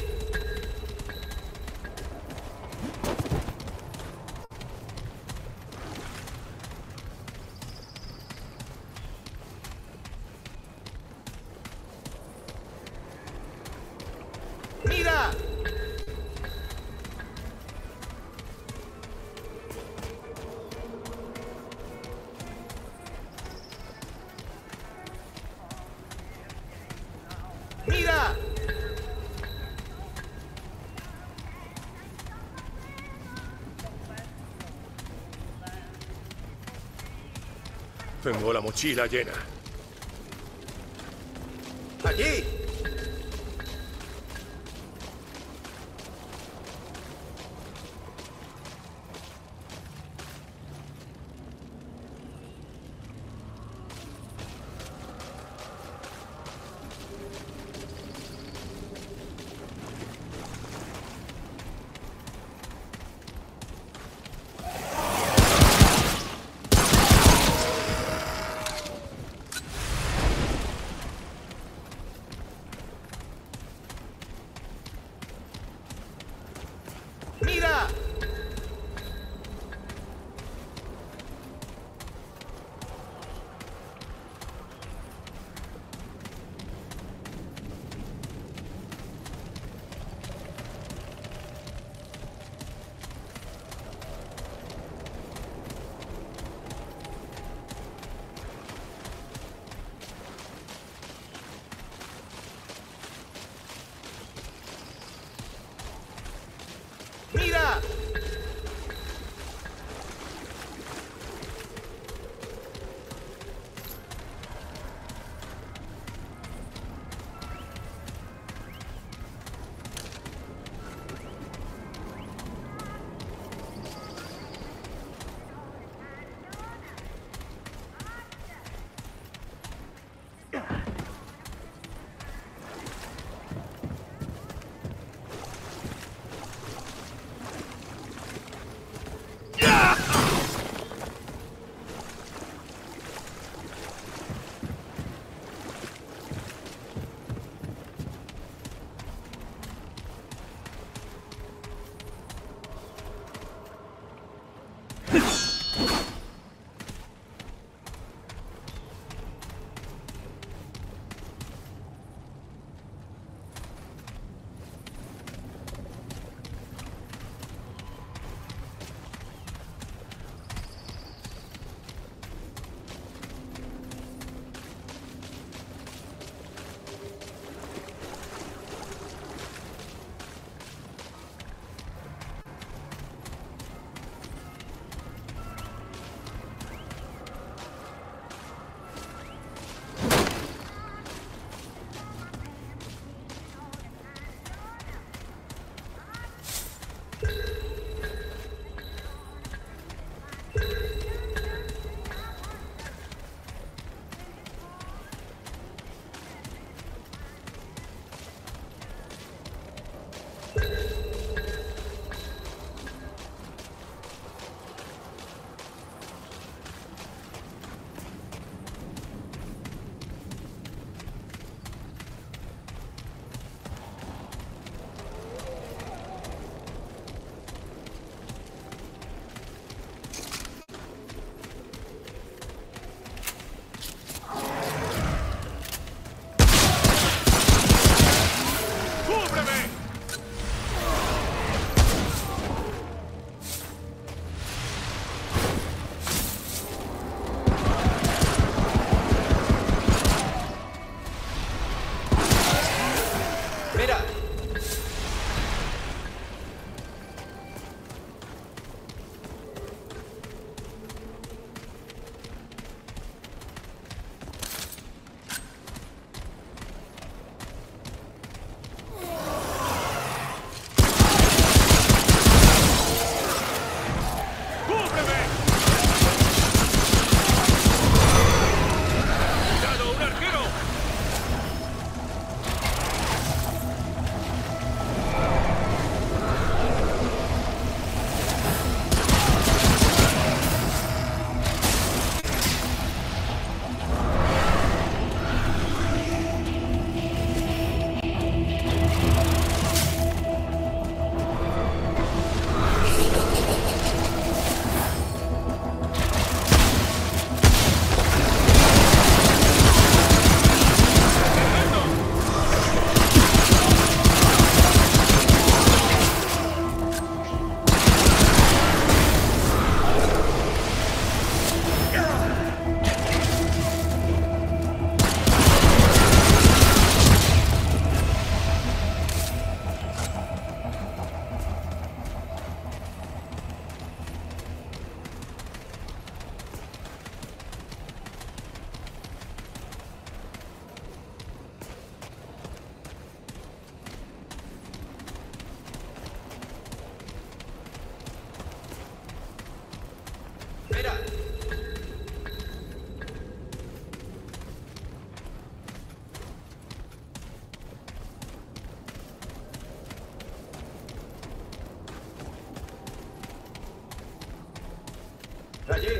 ¡Mira! ¡Mira! Tengo la mochila llena. ¡Allí! Allí.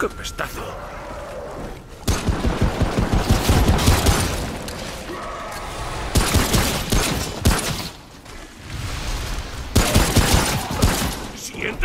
¡Qué pestazo! ¡Siguiente!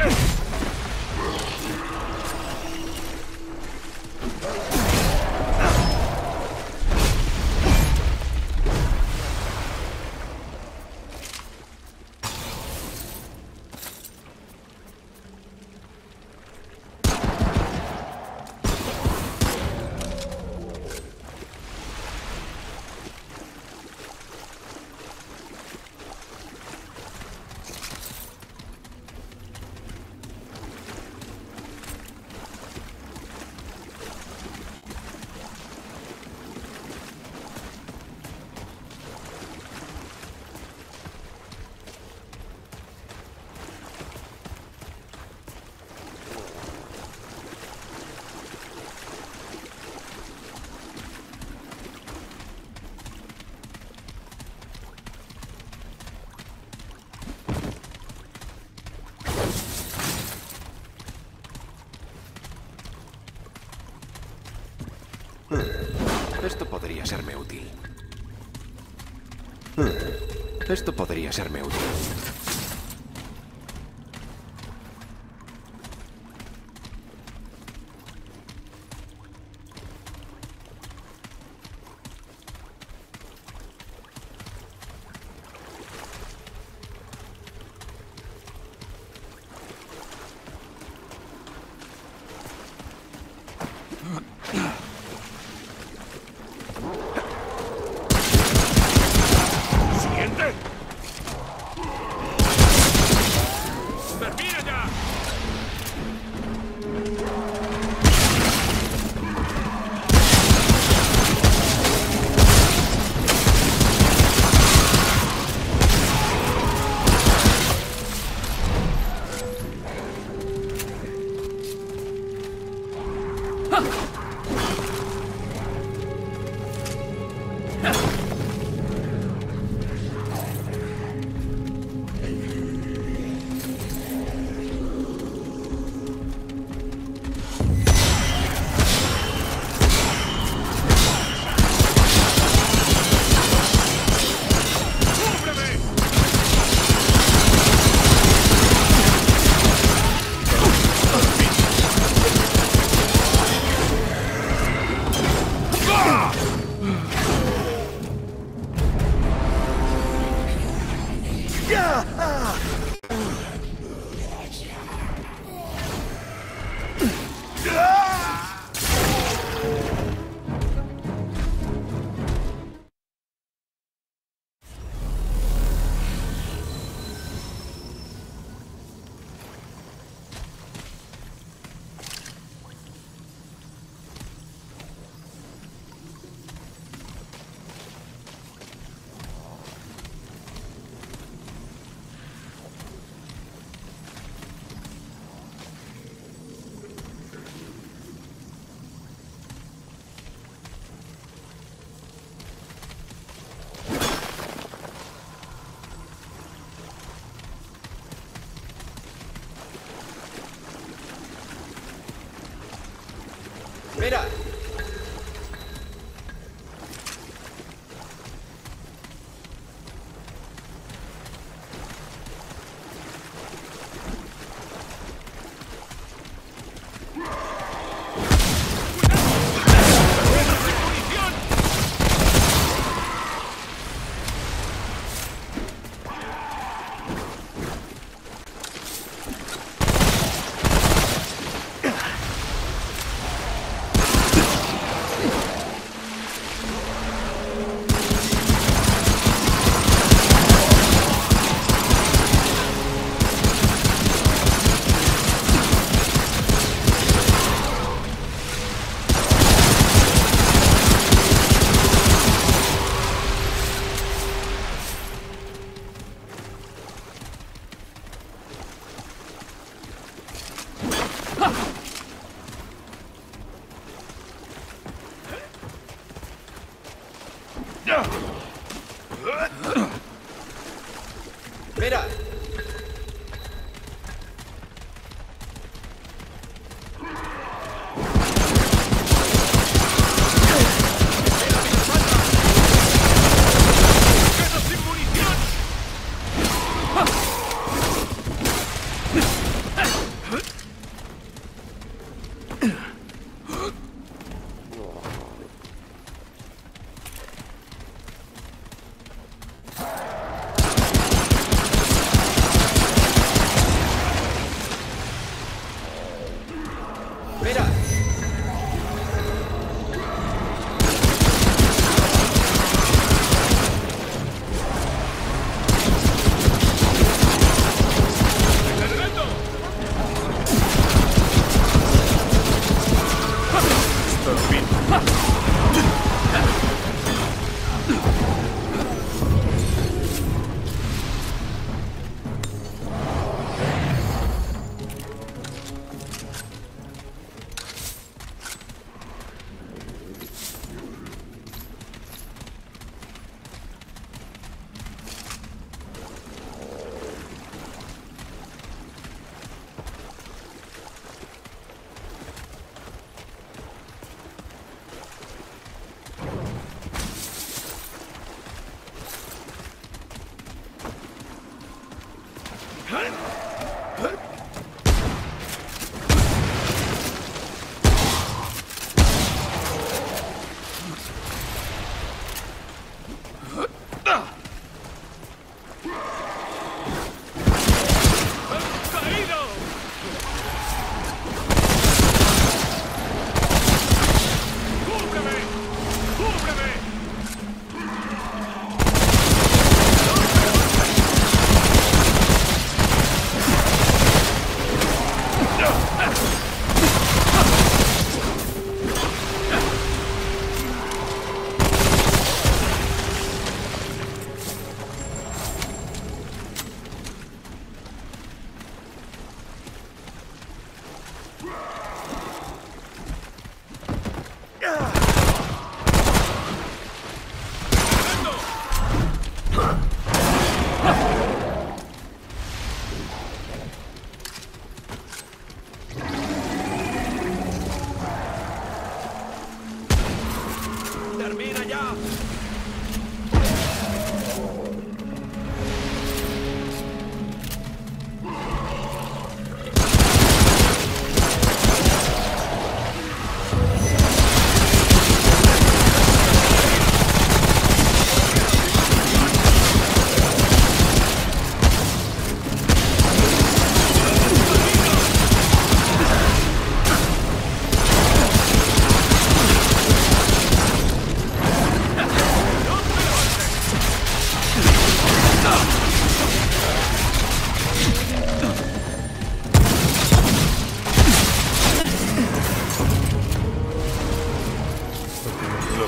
Esto podría serme útil. Esto podría serme útil. ¡Siguiente! ¡Termina ya! ¡Mira! ¡Mira!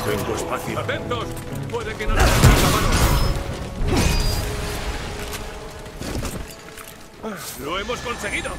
tengo espacio. ¡Atentos! Puede que no se den la mano. ¡Lo hemos conseguido!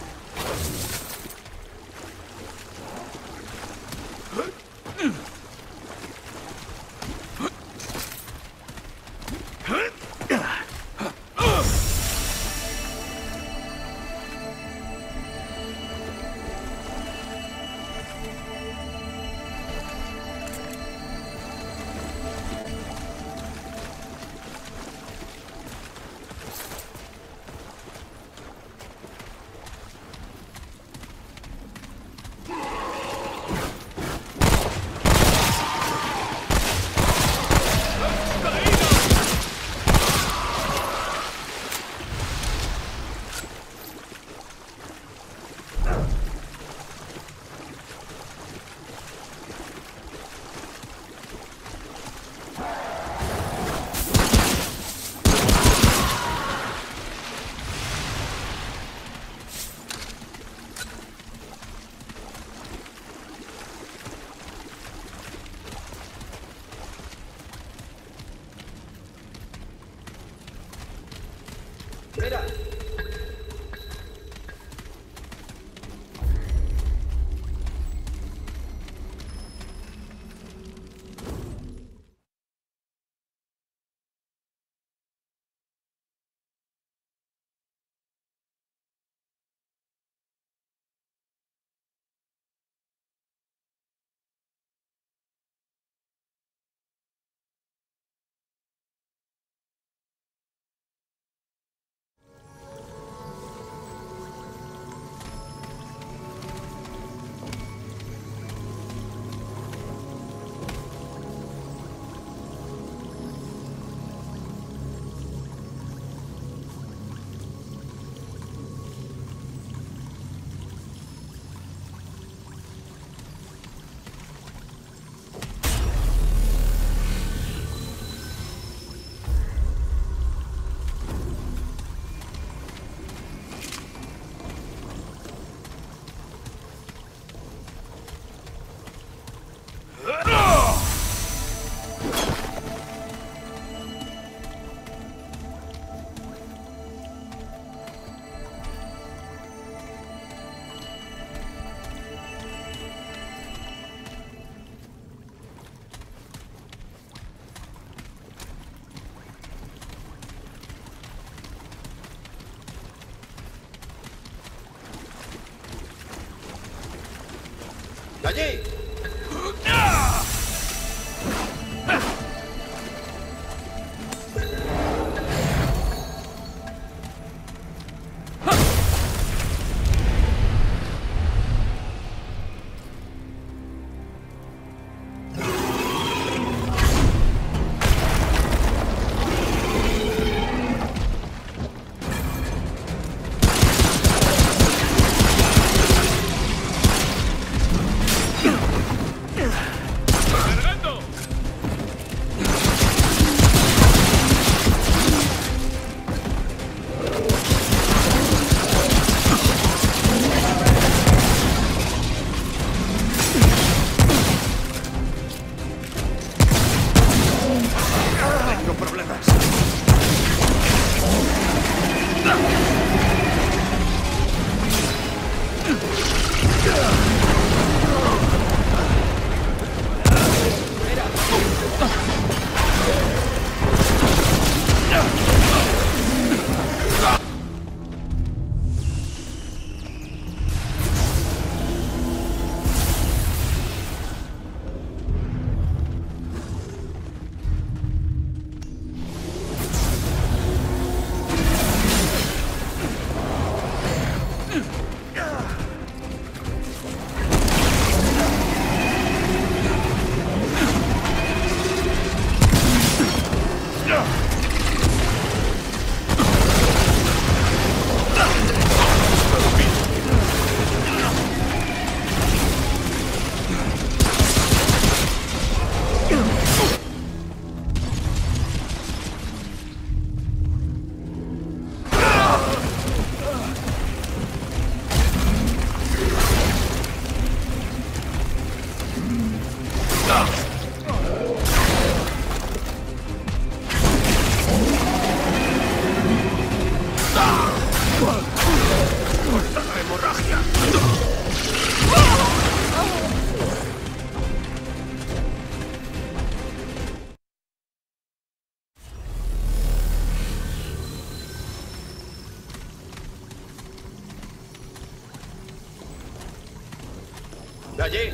Mira. ¡Allí! ¡Allí!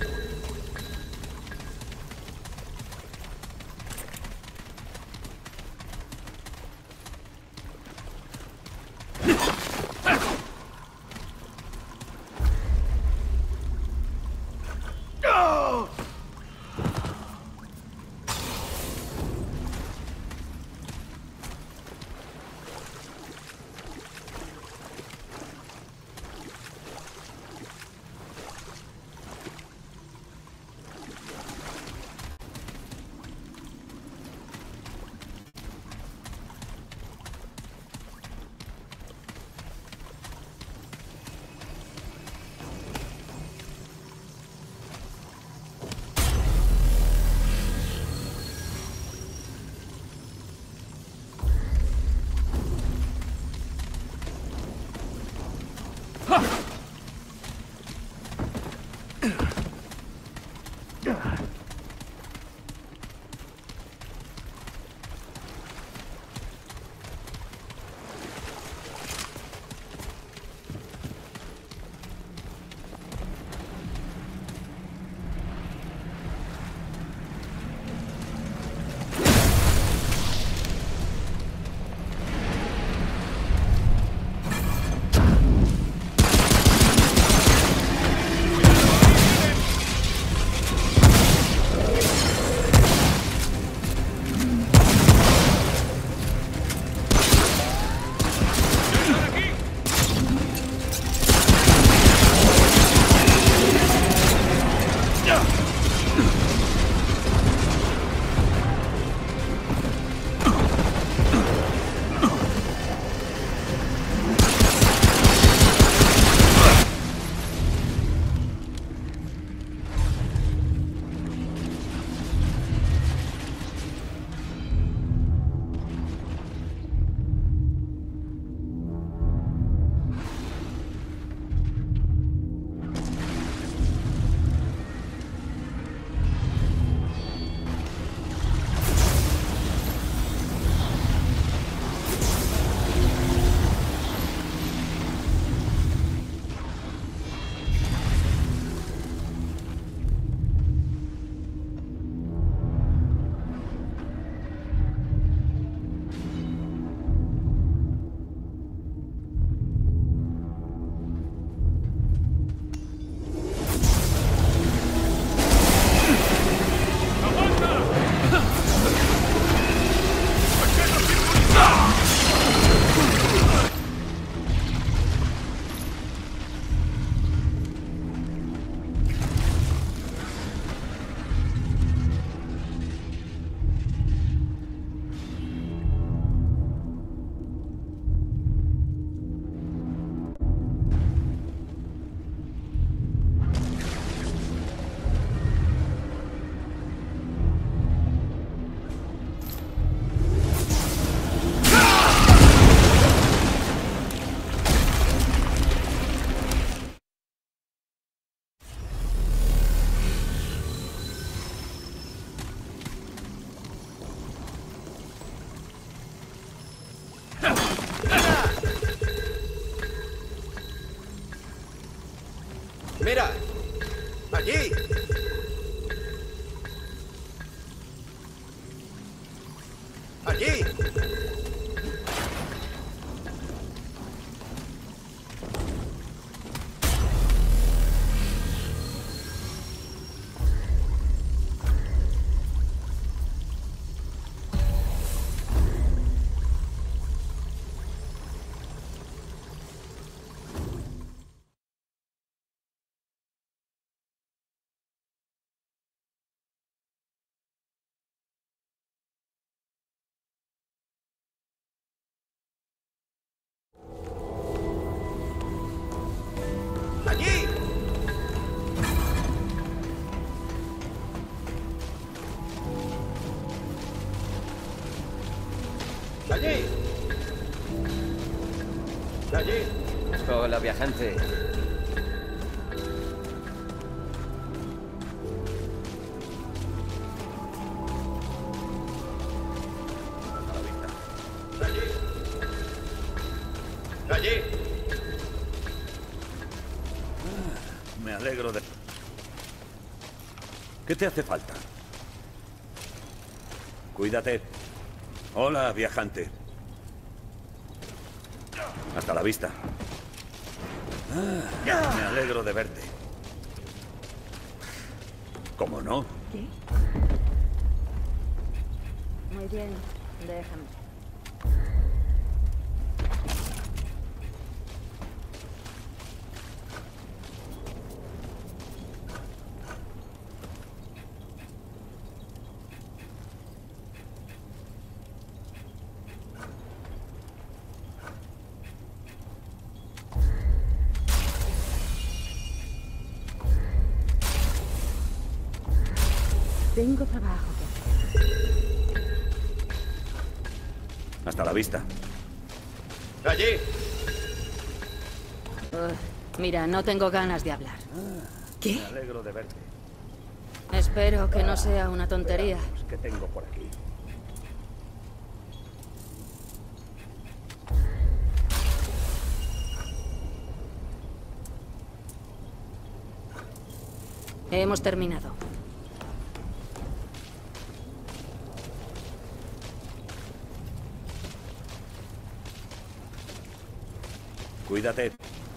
¡Mira! ¡Allí! ¡Allí! ¡Allí! ¡Allí! ¡Allí! Hola, viajante. Me alegro de... ¿Qué te hace falta? Cuídate. Hola, viajante. Hasta la vista. Me alegro de verte. ¿Cómo no? ¿Qué? Muy bien, déjame. Tengo trabajo que hacer. Hasta la vista. ¡Allí! Mira, no tengo ganas de hablar. ¿Qué? Me alegro de verte. Espero que no sea una tontería. Veamos qué tengo por aquí. Hemos terminado. Cuídate.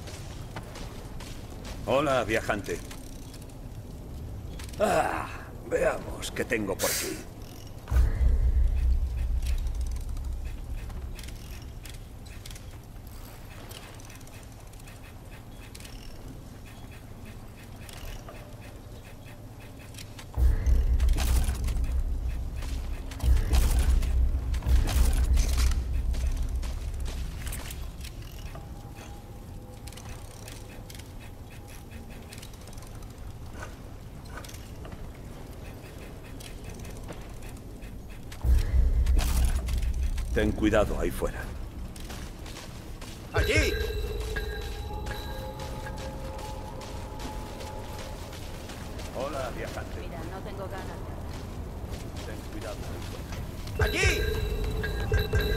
Hola, viajante. Veamos qué tengo por aquí. Ten cuidado ahí fuera. ¡Allí! Hola, viajante. Mira, no tengo ganas de hablar. Ten cuidado ahí fuera. ¡Allí!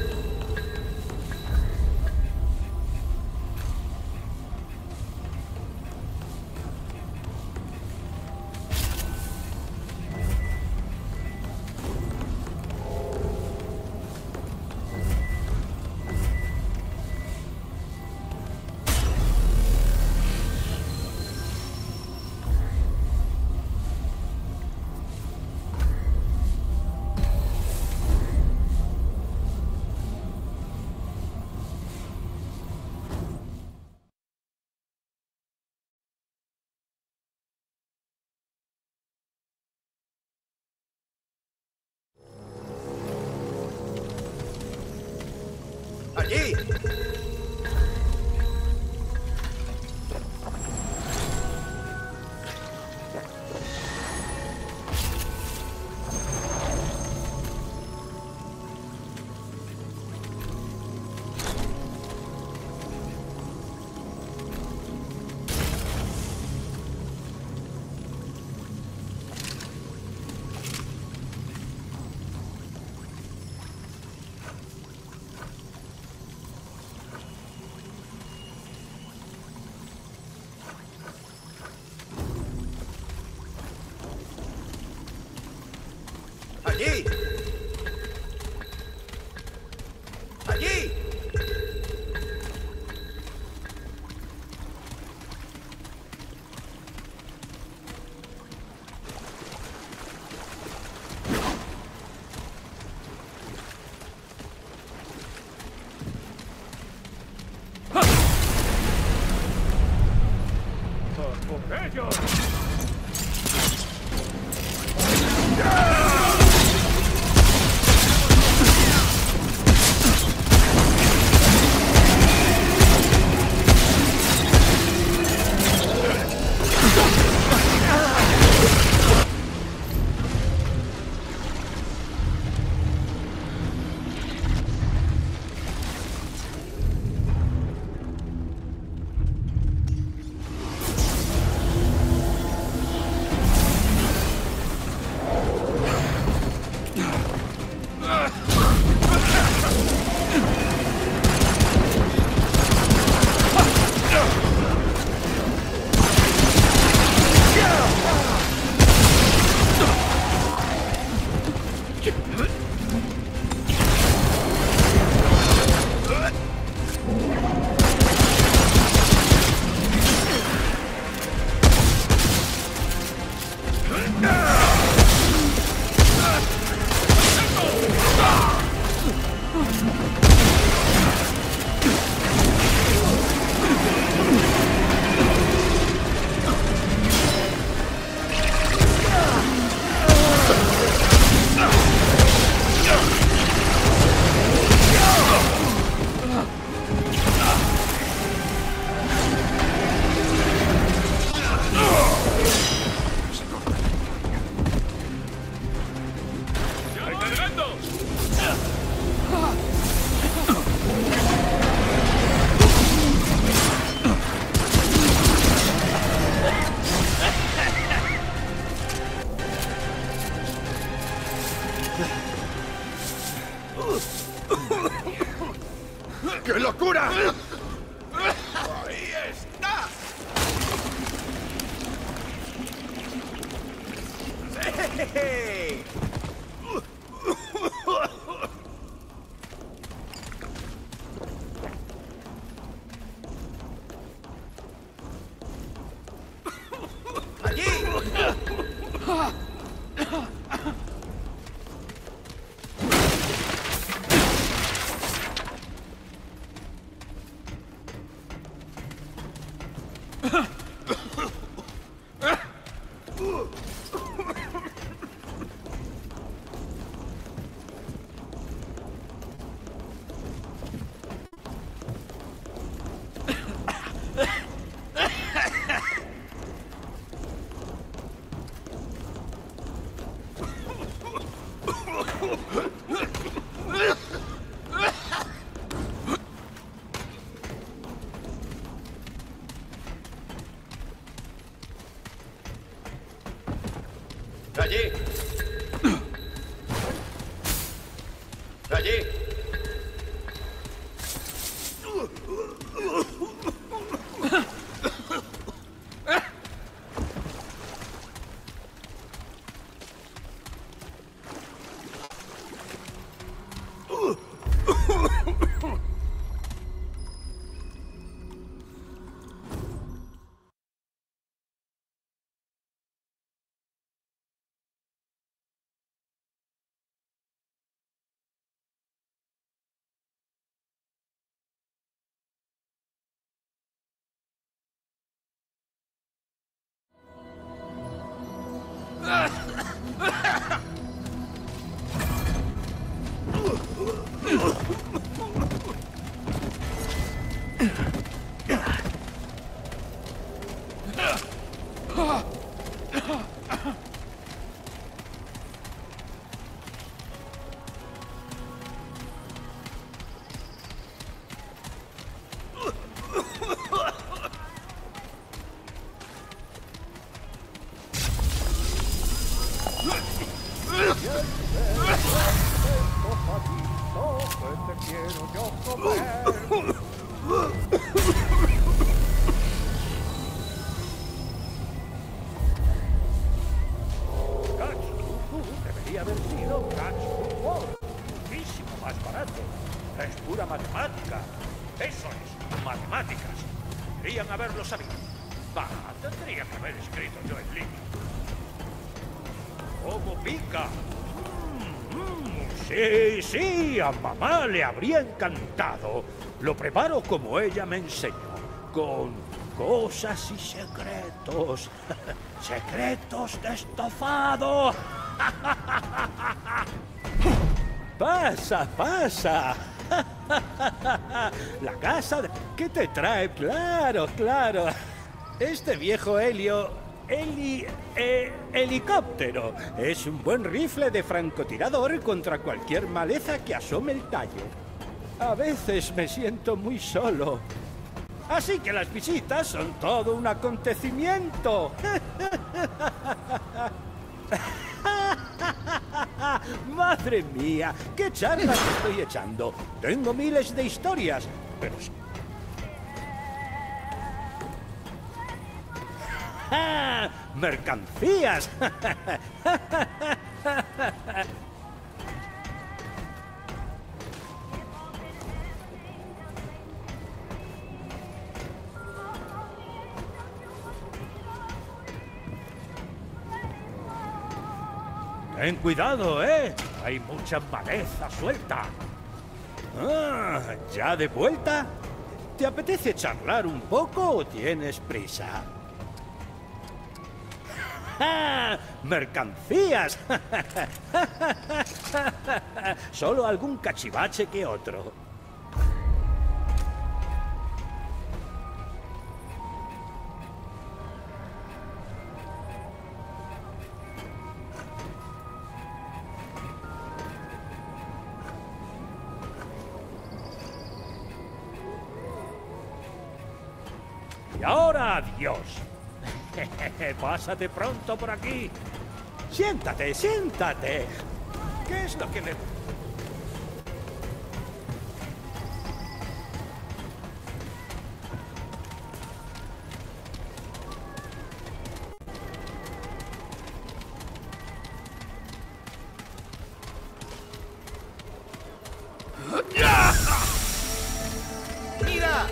¡Allí! ¡Allí! ¡Allí! ¡Por ellos! ¡Qué locura! ¡Ahí está! ¡Sí! ¡Allí! ¡Allí! Debería haber sido Catch muchísimo más barato. Es pura matemática. Eso es, matemáticas. Deberían haberlo sabido. Bah, tendría que haber escrito yo el libro. ¿Cómo pica? Sí, sí, a mamá le habría encantado. Lo preparo como ella me enseñó, con cosas y secretos. Secretos de estofado. Pasa, pasa. La casa de... ¿Qué te trae? Claro, claro. Este viejo helicóptero. Es un buen rifle de francotirador contra cualquier maleza que asome el tallo. A veces me siento muy solo. Así que las visitas son todo un acontecimiento. Madre mía, qué charlas estoy echando. Tengo miles de historias, pero... ¡Ah! ¡Mercancías! Ten cuidado, ¿eh? Hay mucha maleza suelta. Ah, ¿ya de vuelta? ¿Te apetece charlar un poco o tienes prisa? ¡Ja! ¡Mercancías! Solo algún cachivache que otro. Y ahora adiós. Pásate pronto por aquí. Siéntate, siéntate. ¿Qué es lo que me... ¡Mira!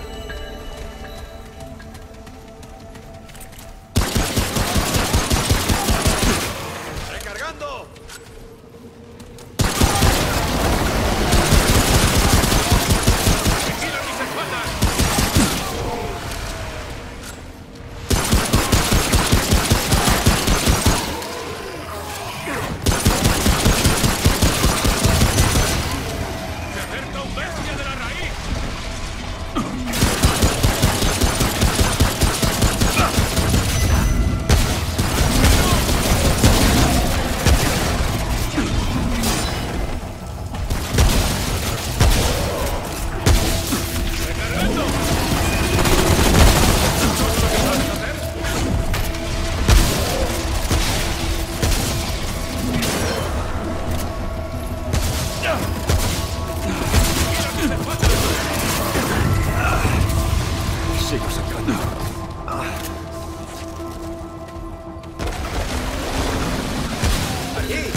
¡Recargando! ¡Vigila mis espaldas! ¡Se acerca un bestia de la raíz! Sigo sangrando. ¡Allí!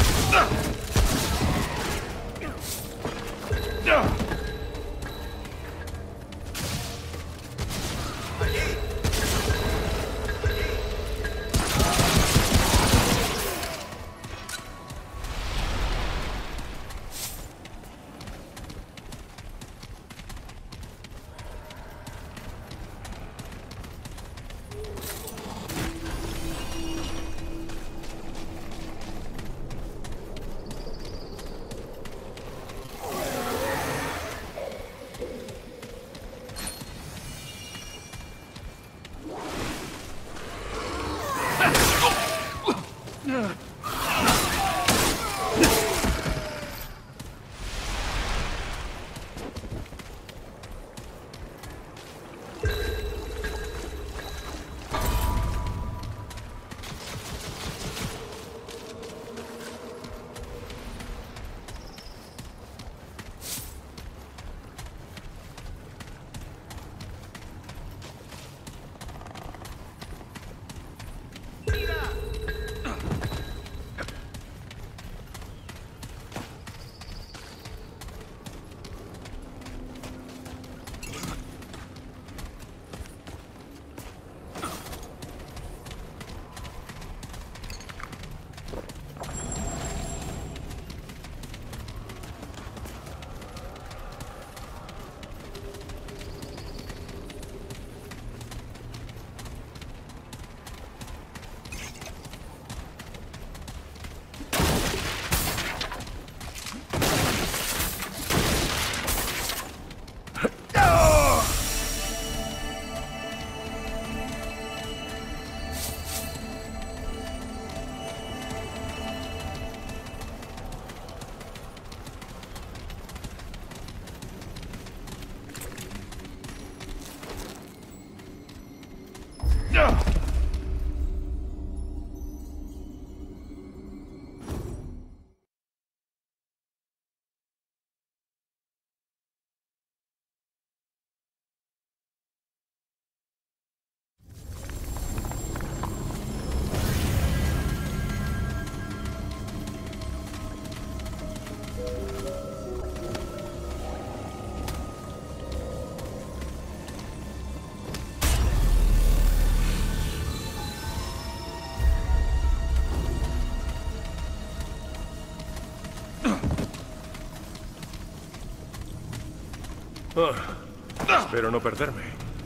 Espero no perderme.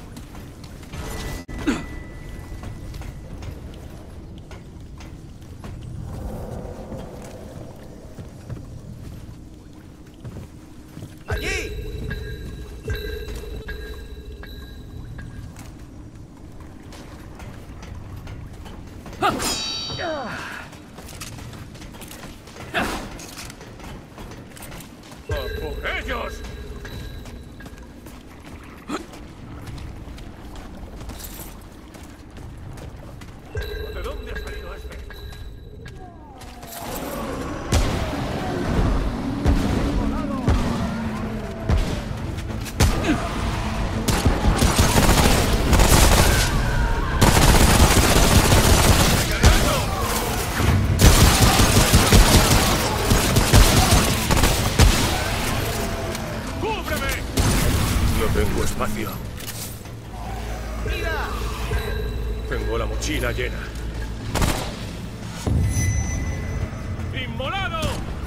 ¡Allí! ¡Por ellos! ¿De dónde ha salido este? No tengo espacio. Tengo la mochila llena. ¡Inmolado!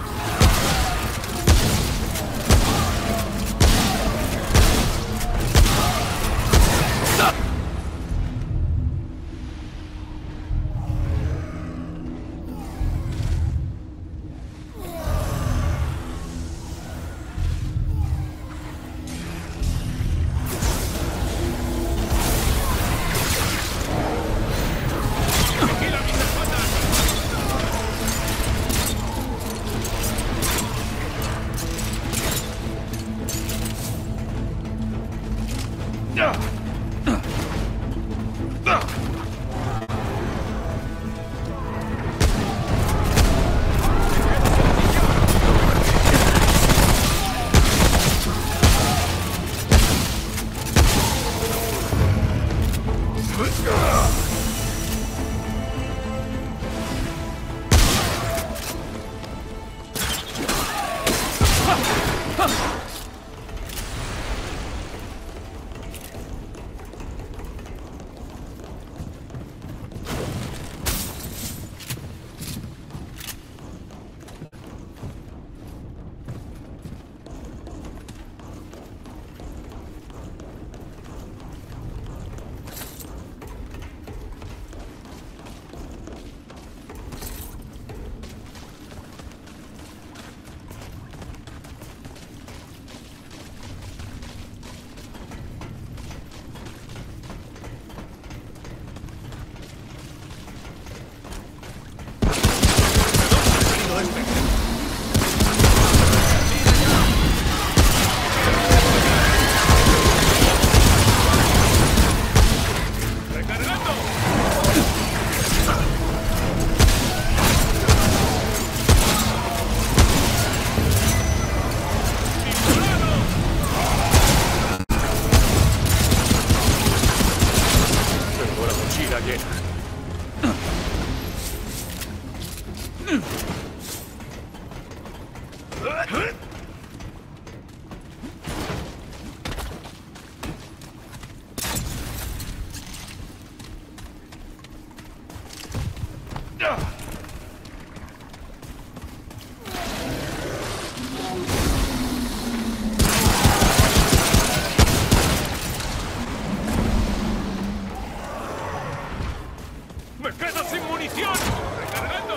¡Me quedo sin munición! ¡Recargando!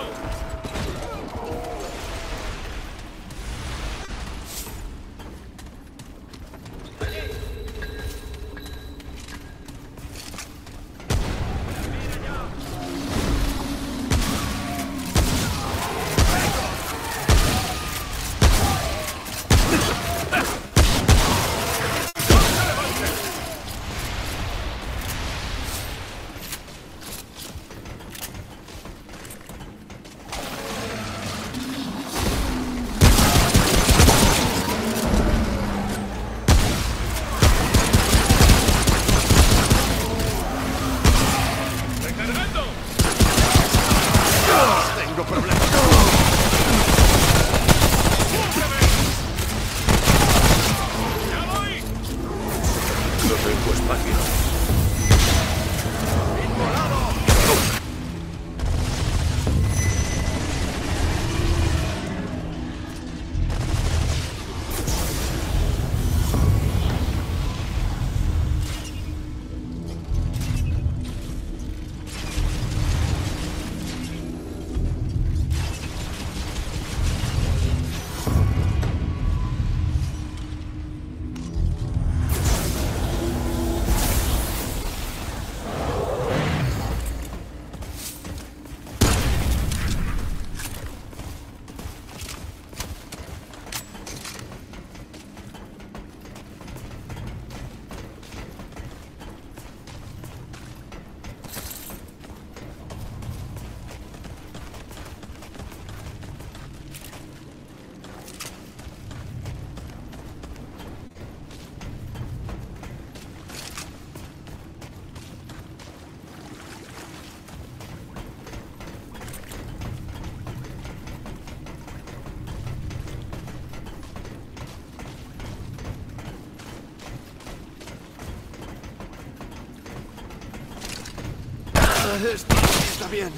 Está bien.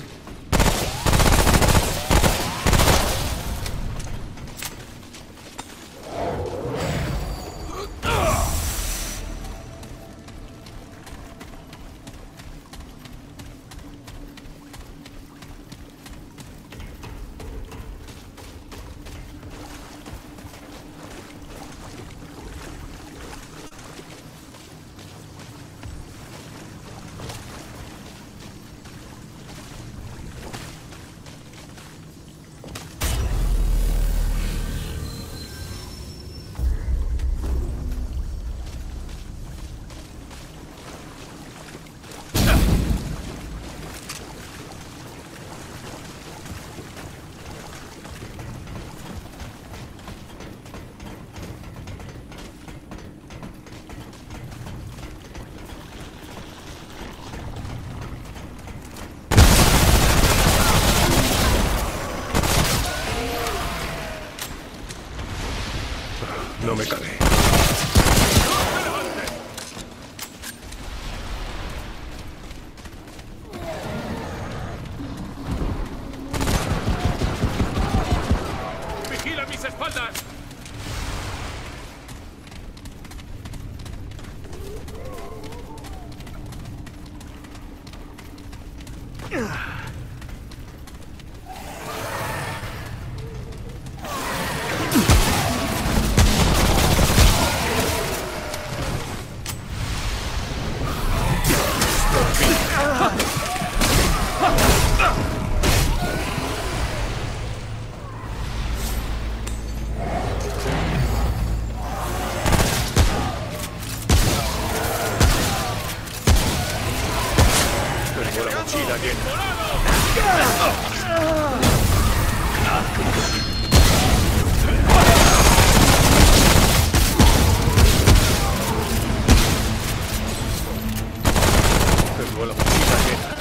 No me cabe. ¡Vigila mis espaldas! Tengo la mochila Tengo la mochila llena.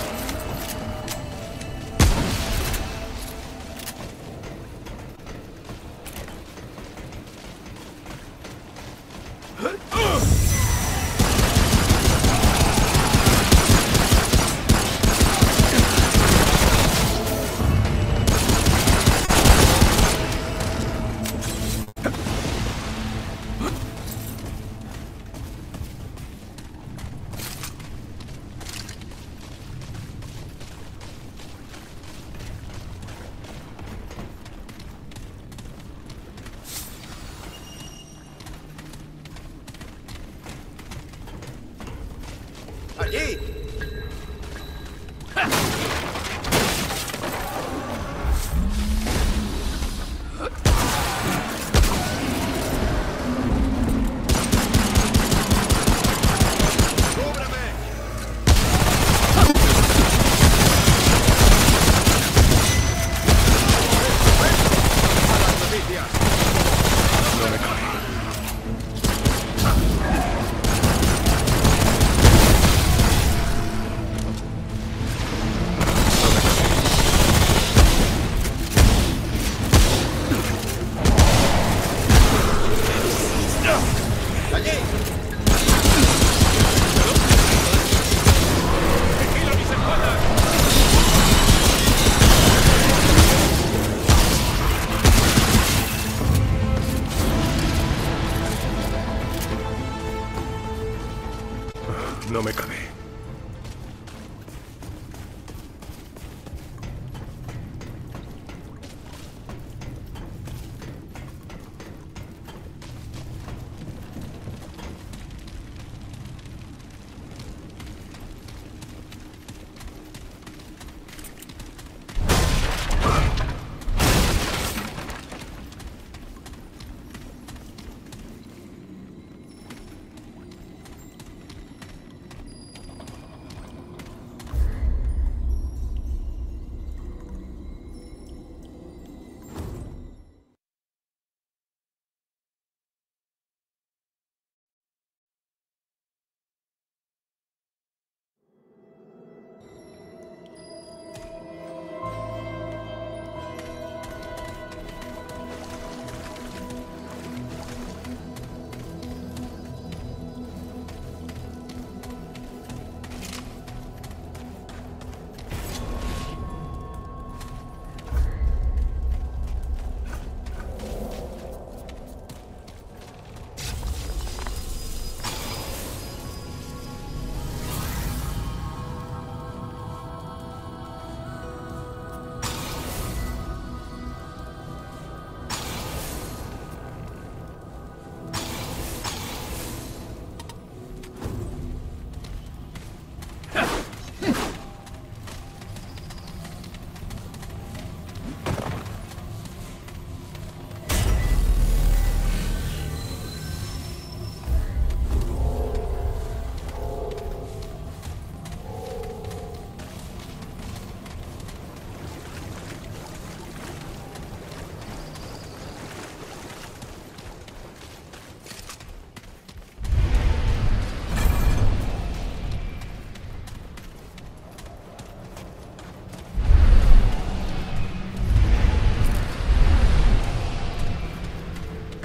¡Allí! No me cabe.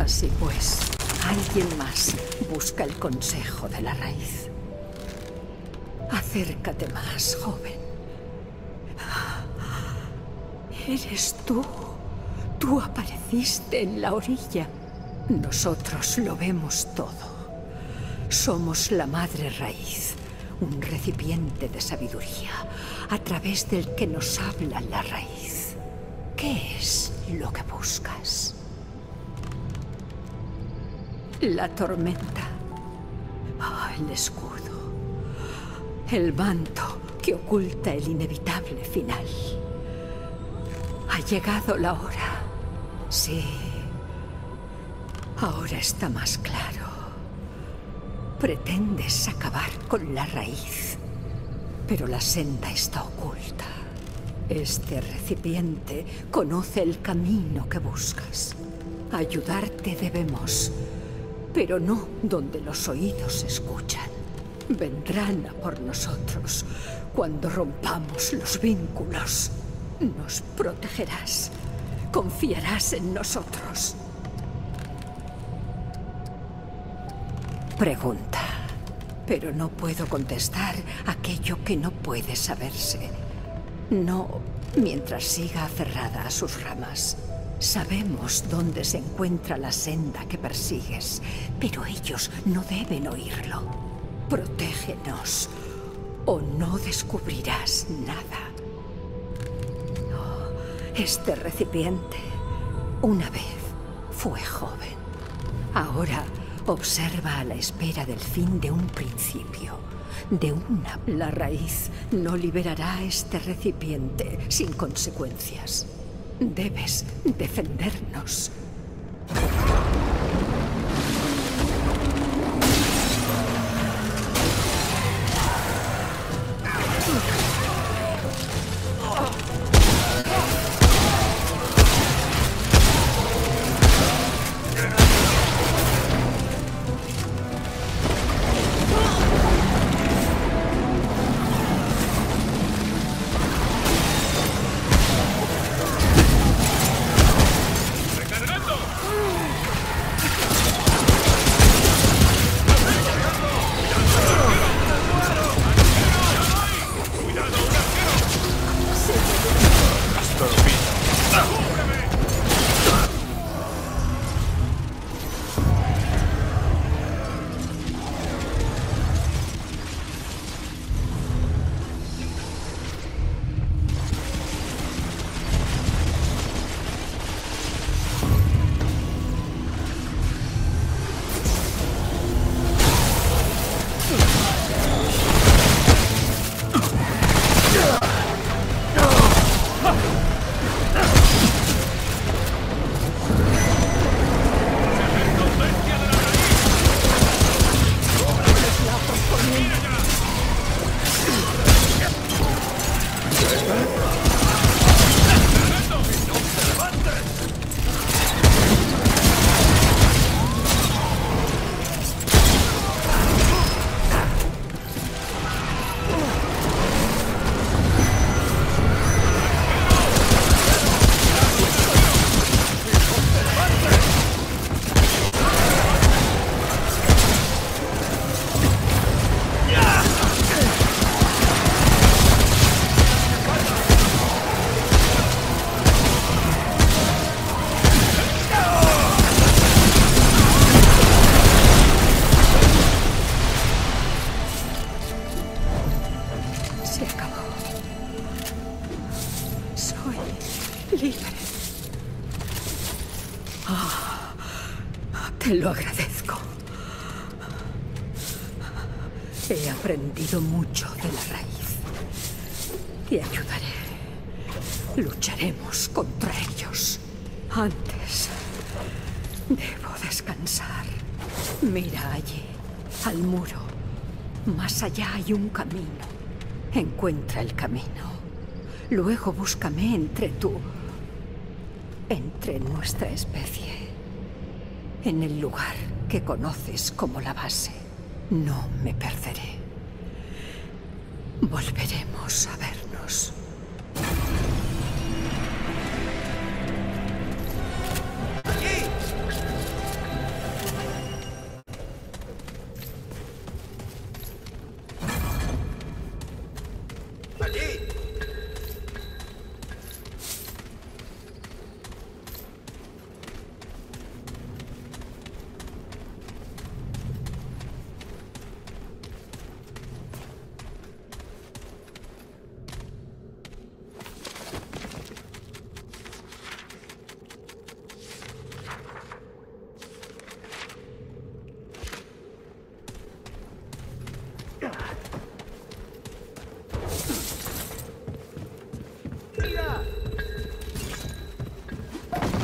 Así pues, alguien más busca el consejo de la raíz. Acércate más, joven. Eres tú. Tú apareciste en la orilla. Nosotros lo vemos todo. Somos la madre raíz, un recipiente de sabiduría a través del que nos habla la raíz. ¿Qué es lo que buscas? La tormenta. El escudo. El manto que oculta el inevitable final. Ha llegado la hora. Sí. Ahora está más claro. Pretendes acabar con la raíz, pero la senda está oculta. Este recipiente conoce el camino que buscas. Ayudarte debemos, pero no donde los oídos escuchan. Vendrán a por nosotros cuando rompamos los vínculos. Nos protegerás. Confiarás en nosotros. Pregunta, pero no puedo contestar aquello que no puede saberse. No, mientras siga aferrada a sus ramas. Sabemos dónde se encuentra la senda que persigues, pero ellos no deben oírlo. Protégenos, o no descubrirás nada. Este recipiente, una vez, fue joven. Ahora observa a la espera del fin de un principio, de una. La raíz no liberará este recipiente sin consecuencias. Debes defendernos. Te lo agradezco. He aprendido mucho de la raíz. Te ayudaré. Lucharemos contra ellos. Antes, debo descansar. Mira allí, al muro. Más allá hay un camino. Encuentra el camino. Luego búscame entre nuestra especie. En el lugar que conoces como la base. No me perderé. Volveremos a vernos.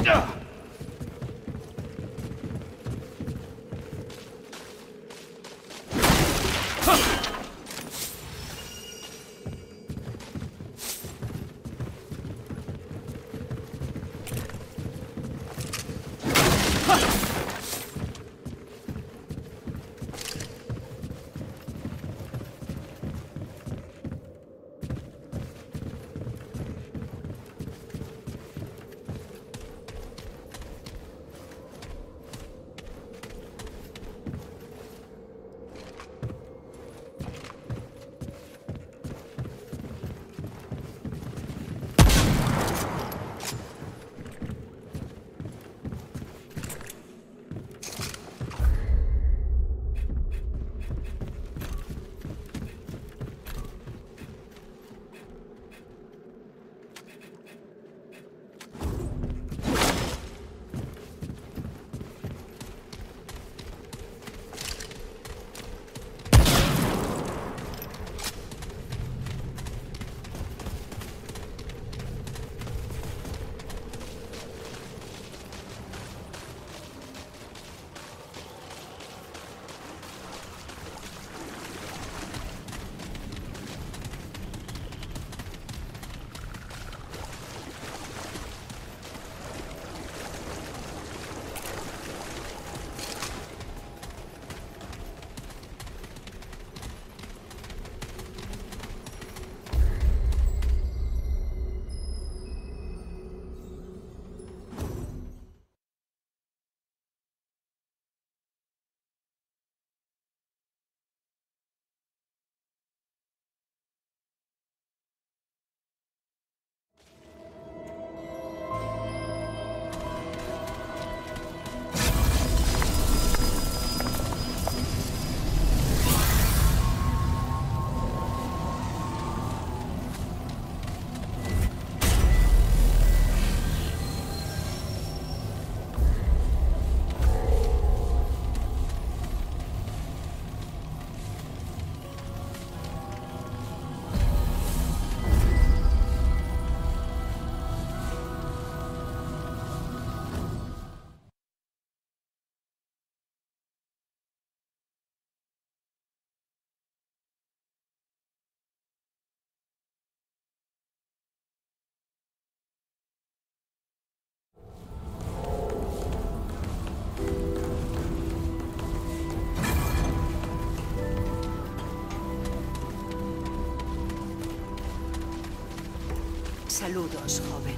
Saludos, joven.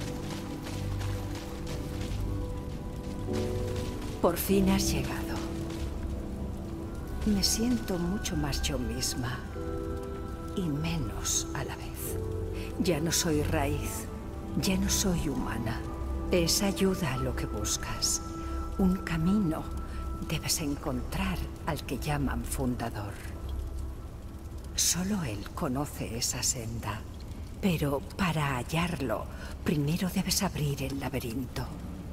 Por fin has llegado. Me siento mucho más yo misma y menos a la vez. Ya no soy raíz, ya no soy humana. Es ayuda lo que buscas. Un camino. Debes encontrar al que llaman fundador. Solo él conoce esa senda. Pero para hallarlo, primero debes abrir el laberinto.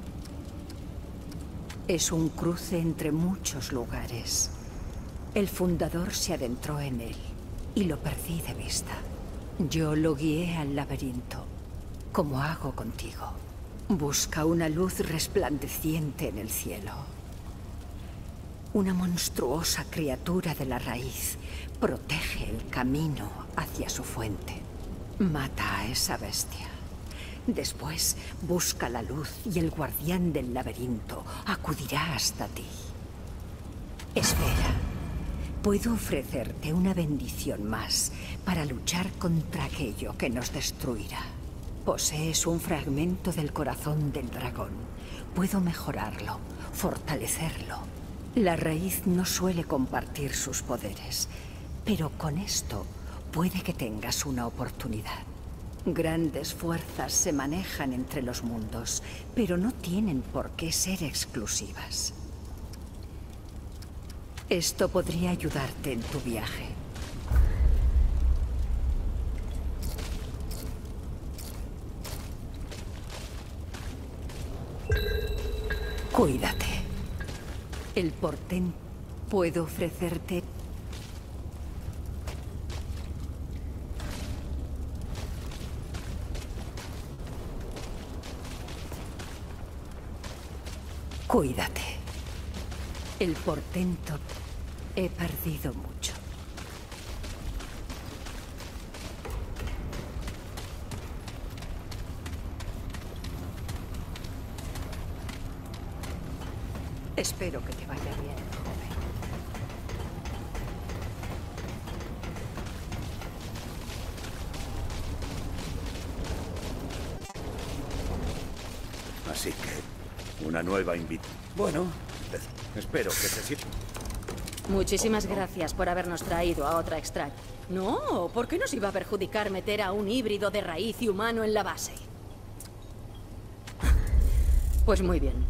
Es un cruce entre muchos lugares. El fundador se adentró en él y lo perdí de vista. Yo lo guié al laberinto, como hago contigo. Busca una luz resplandeciente en el cielo. Una monstruosa criatura de la raíz protege el camino hacia su fuente. Mata a esa bestia. Después busca la luz y el guardián del laberinto acudirá hasta ti. Espera. Puedo ofrecerte una bendición más para luchar contra aquello que nos destruirá. Posees un fragmento del corazón del dragón. Puedo mejorarlo, fortalecerlo. La raíz no suele compartir sus poderes, pero con esto puede que tengas una oportunidad. Grandes fuerzas se manejan entre los mundos, pero no tienen por qué ser exclusivas. Esto podría ayudarte en tu viaje. Cuídate. El portén puedo ofrecerte. Cuídate. El portento. He perdido mucho. Espero que te vaya bien, joven. Así que, una nueva invitación. Bueno, espero que se sirva. Muchísimas gracias por habernos traído a otra extraña. No, ¿por qué nos iba a perjudicar meter a un híbrido de raíz y humano en la base? Pues muy bien.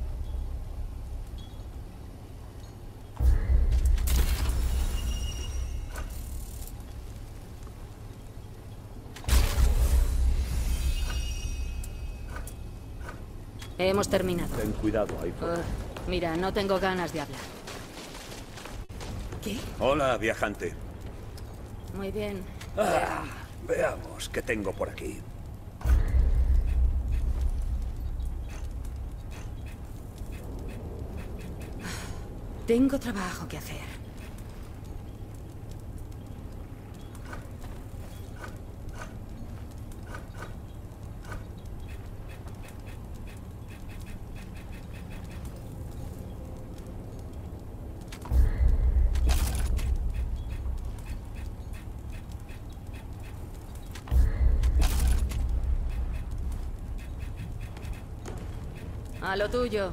Hemos terminado. Ten cuidado ahí fuera. Mira, no tengo ganas de hablar. ¿Qué? Hola, viajante. Muy bien. Veamos qué tengo por aquí. Tengo trabajo que hacer. A lo tuyo.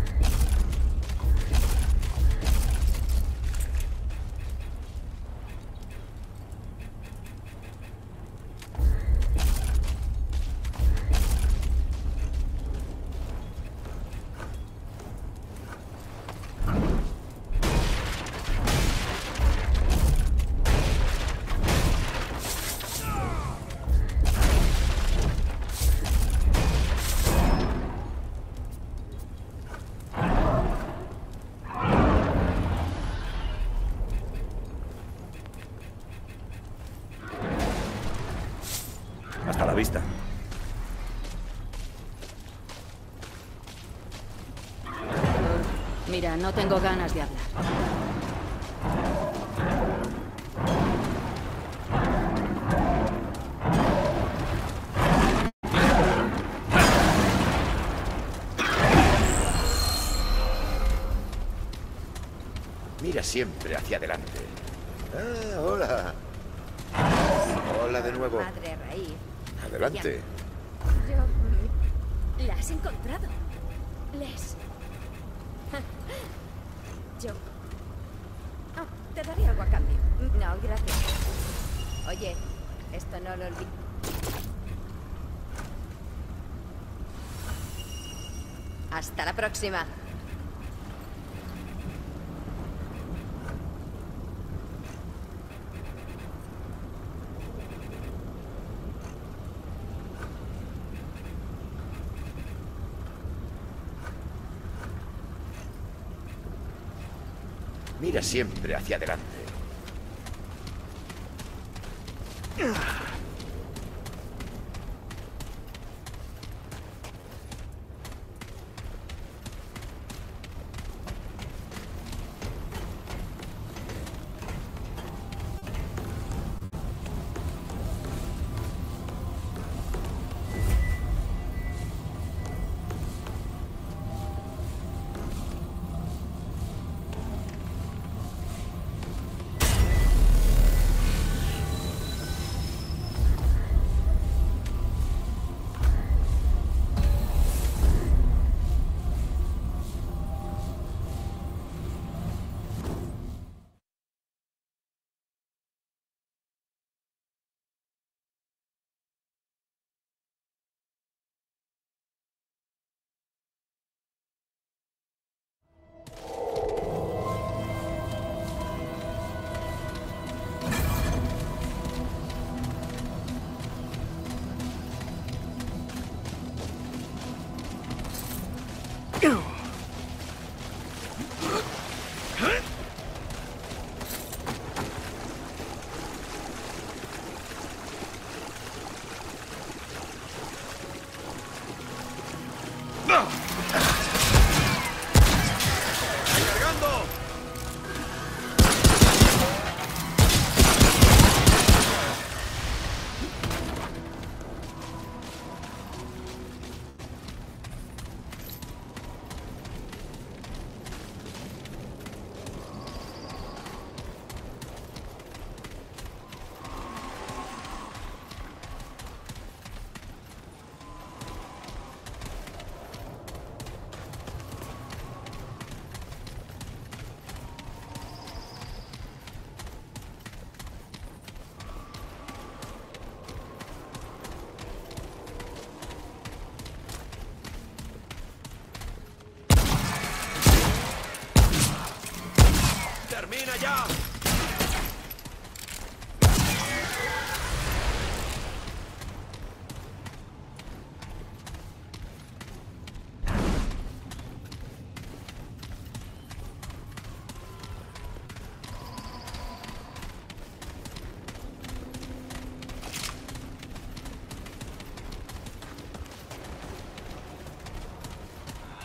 Hasta la vista. Mira, no tengo ganas de hablar. Mira siempre hacia adelante. Ah, hola. Hola de nuevo. Madre raíz. Adelante. La has encontrado. Les. Yo. Te daré algo a cambio. No, gracias. Oye, esto no lo olvido. Hasta la próxima. Mira siempre hacia adelante.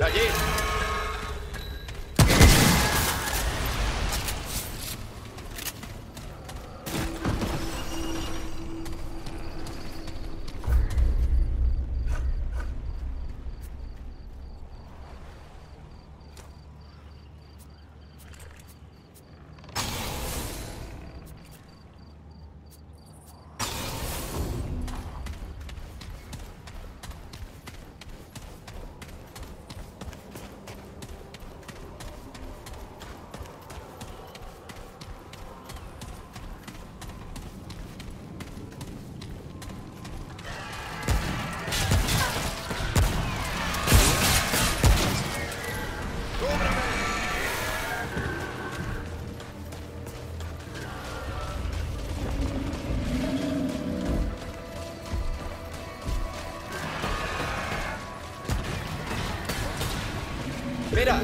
¡Allí! ¡Mira!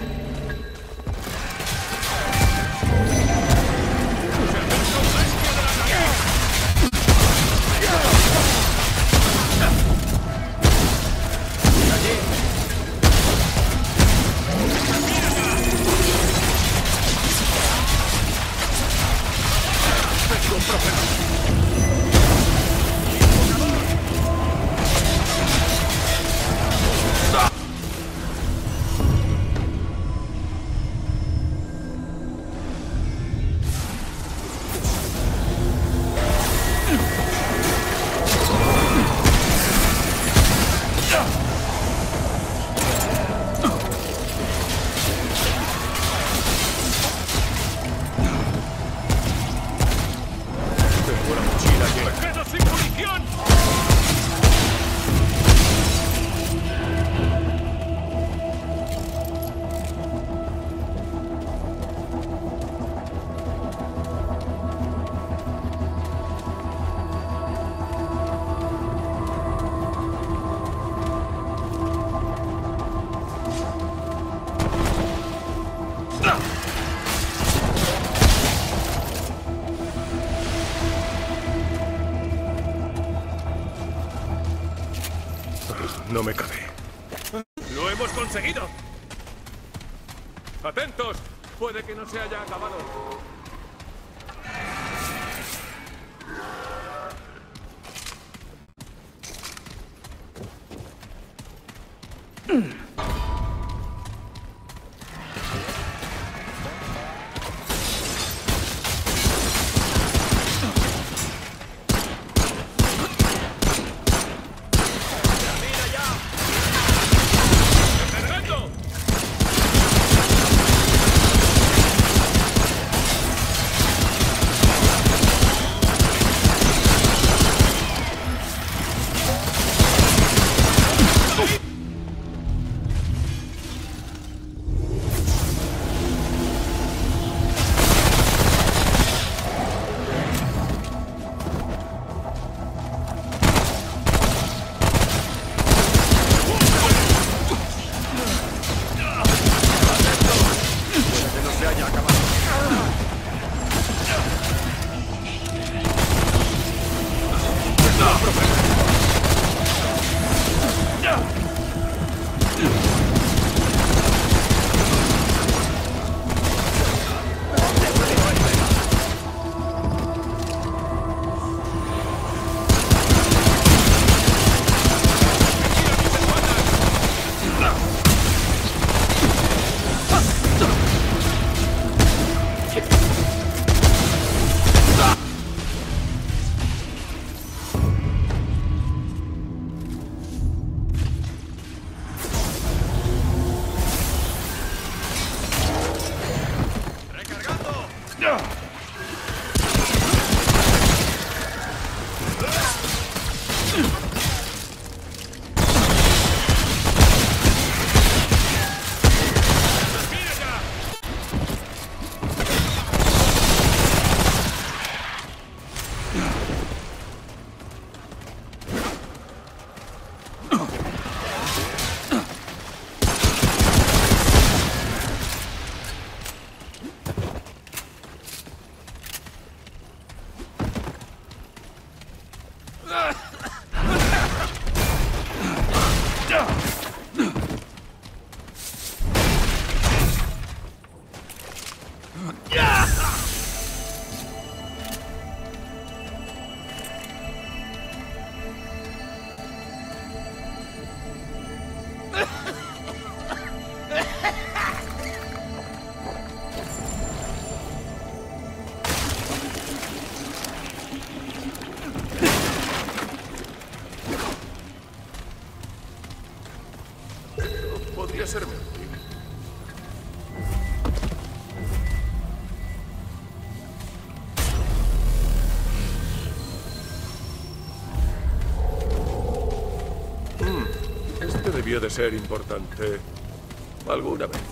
No me cabe. ¡Lo hemos conseguido! ¡Atentos! Puede que no se haya acabado. Podría serme útil. Este debió de ser importante alguna vez.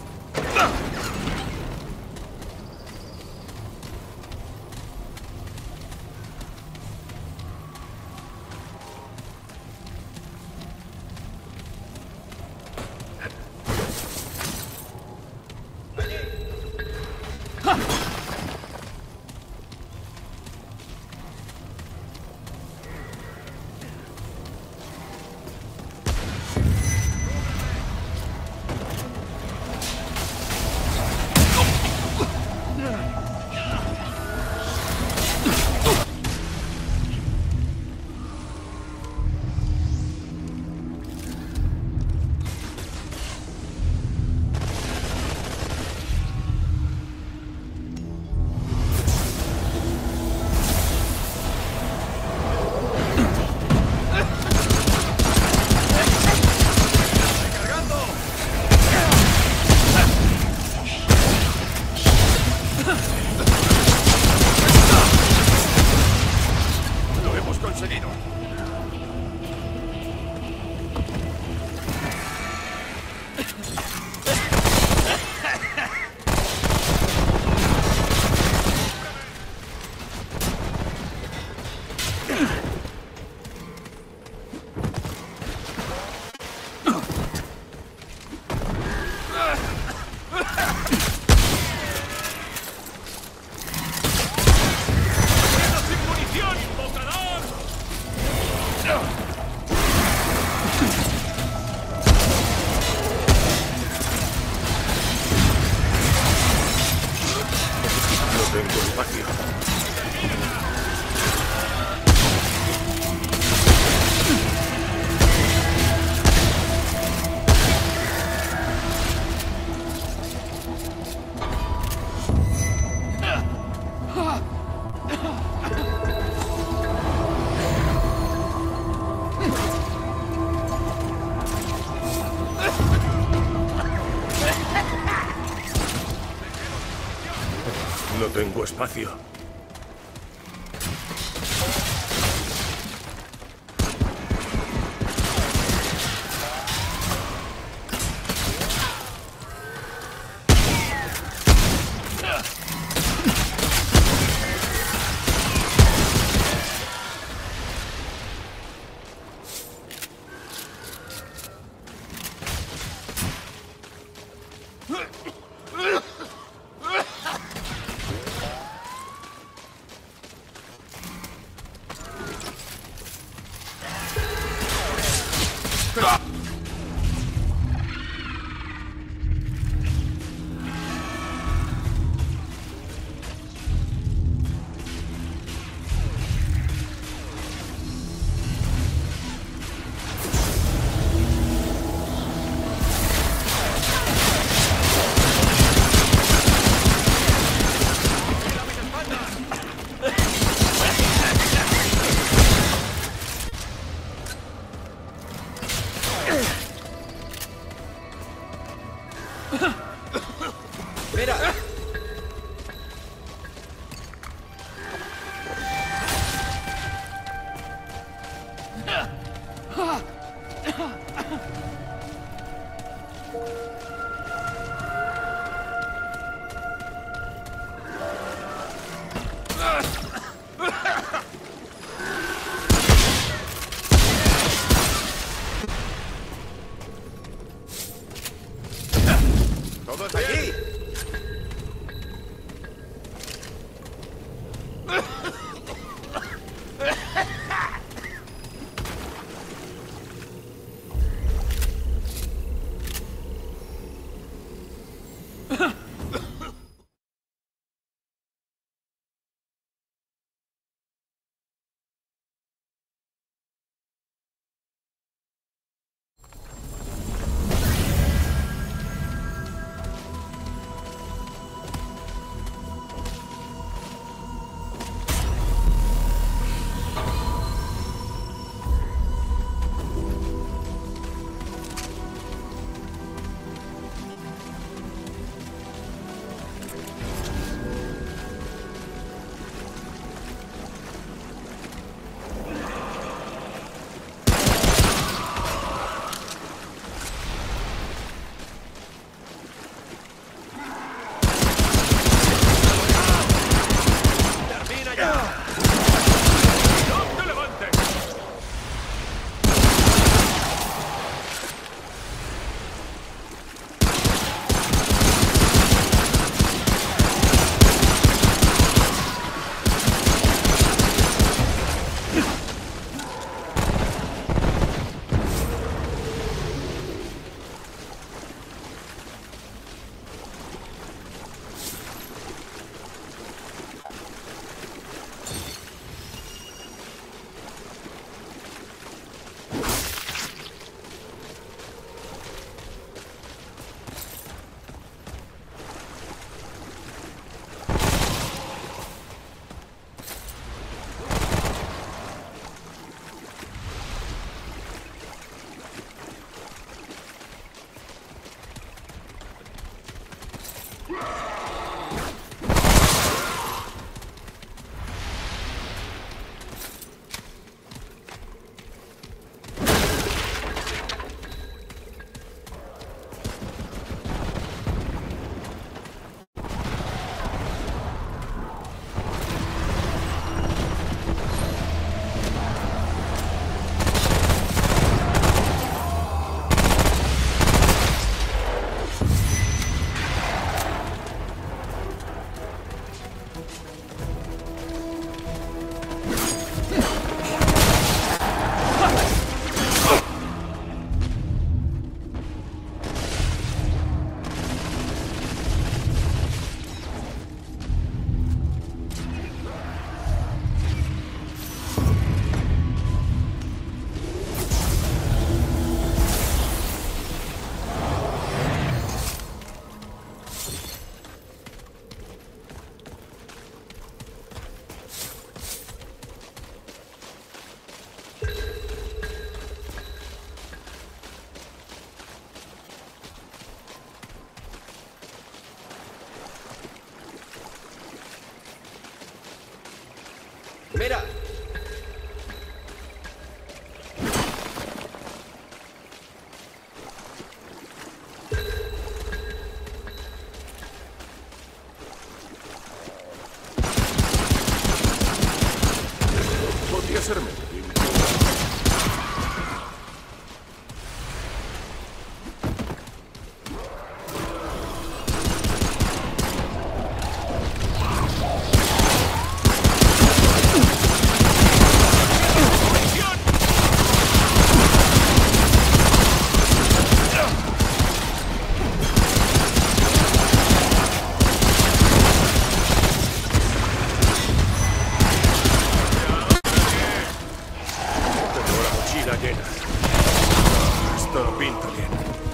No tengo espacio. ¡Todos allí! ¡Mira! Podría serme. Esto no pinta bien.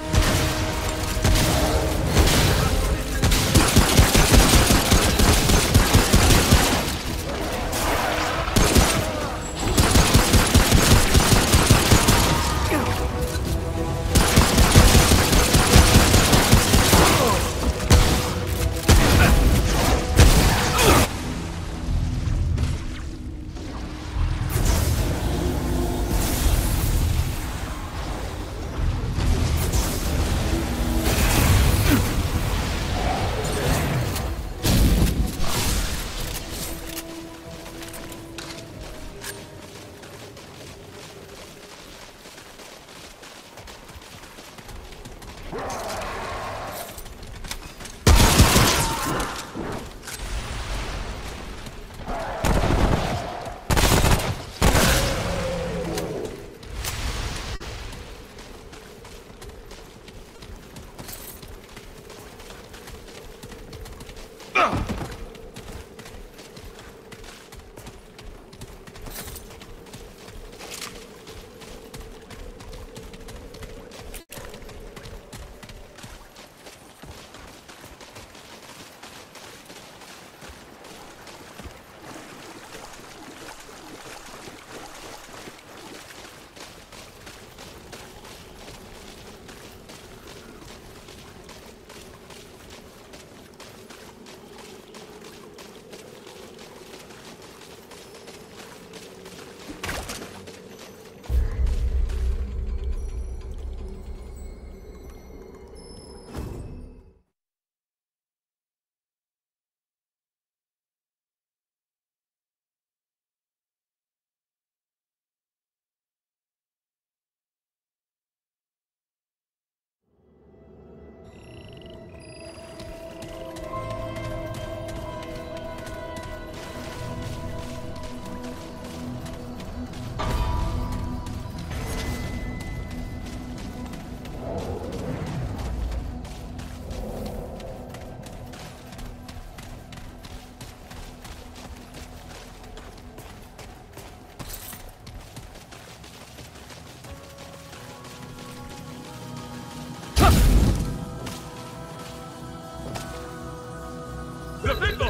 ¡Lo tengo!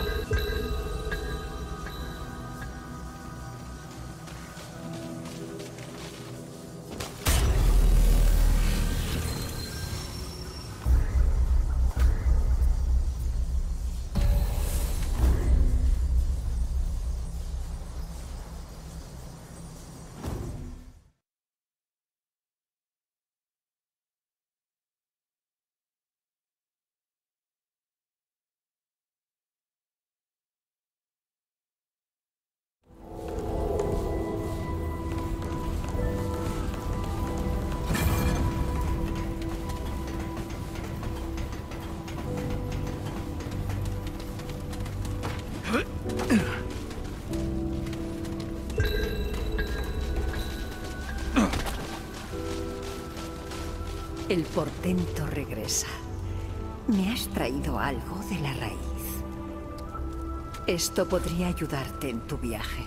El portento regresa. Me has traído algo de la raíz. Esto podría ayudarte en tu viaje.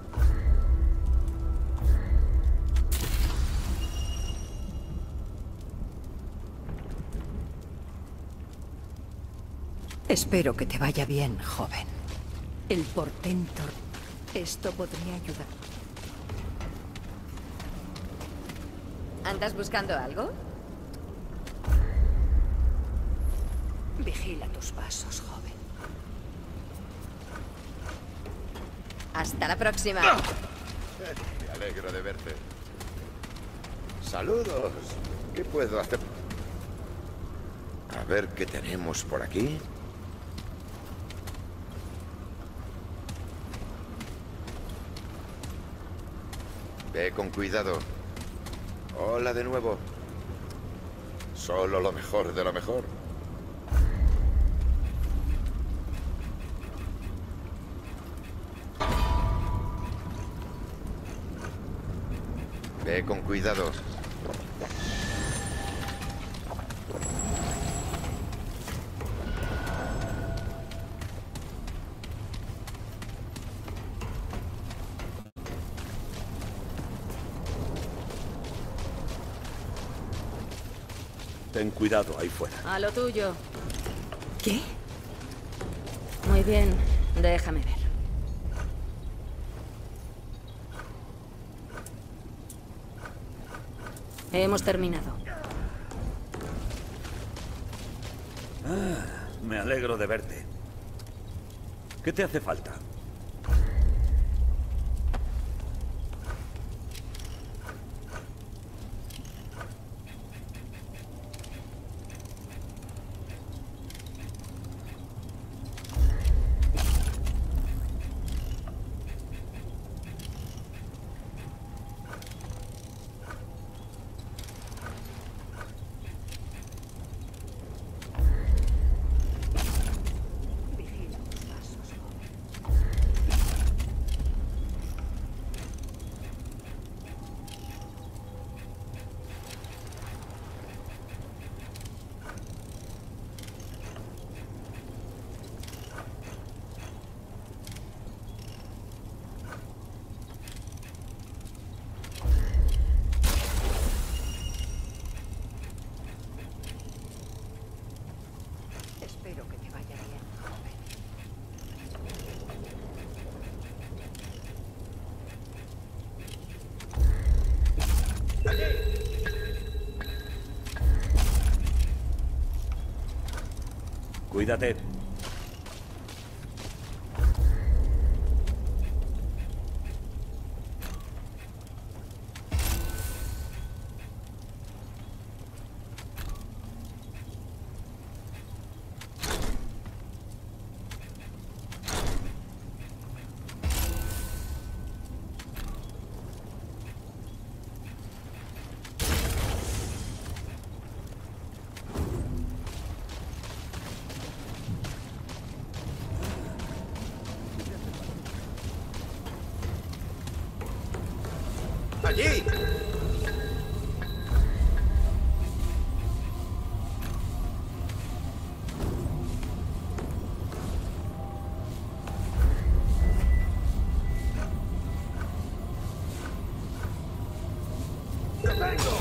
Espero que te vaya bien, joven. El portento... Esto podría ayudar. ¿Andas buscando algo? Vigila tus pasos, joven. Hasta la próxima. Me alegro de verte. Saludos. ¿Qué puedo hacer? A ver qué tenemos por aquí. Ve con cuidado. Hola de nuevo. Solo lo mejor de lo mejor. Ve con cuidado. Ten cuidado ahí fuera. A lo tuyo. ¿Qué? Muy bien, déjame ver. Hemos terminado. Me alegro de verte. ¿Qué te hace falta? Espero que te vaya bien, joven. Cuídate. ¡Allí! ¡Te tengo!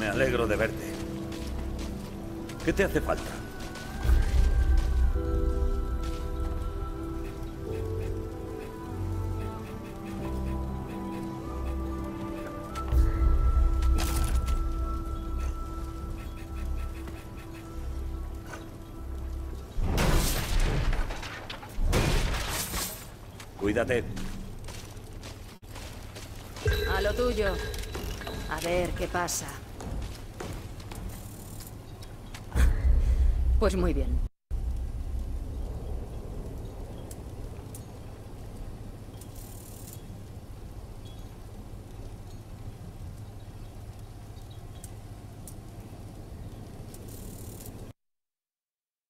Me alegro de verte. ¿Qué te hace falta? Cuídate. A lo tuyo. A ver qué pasa. Pues muy bien.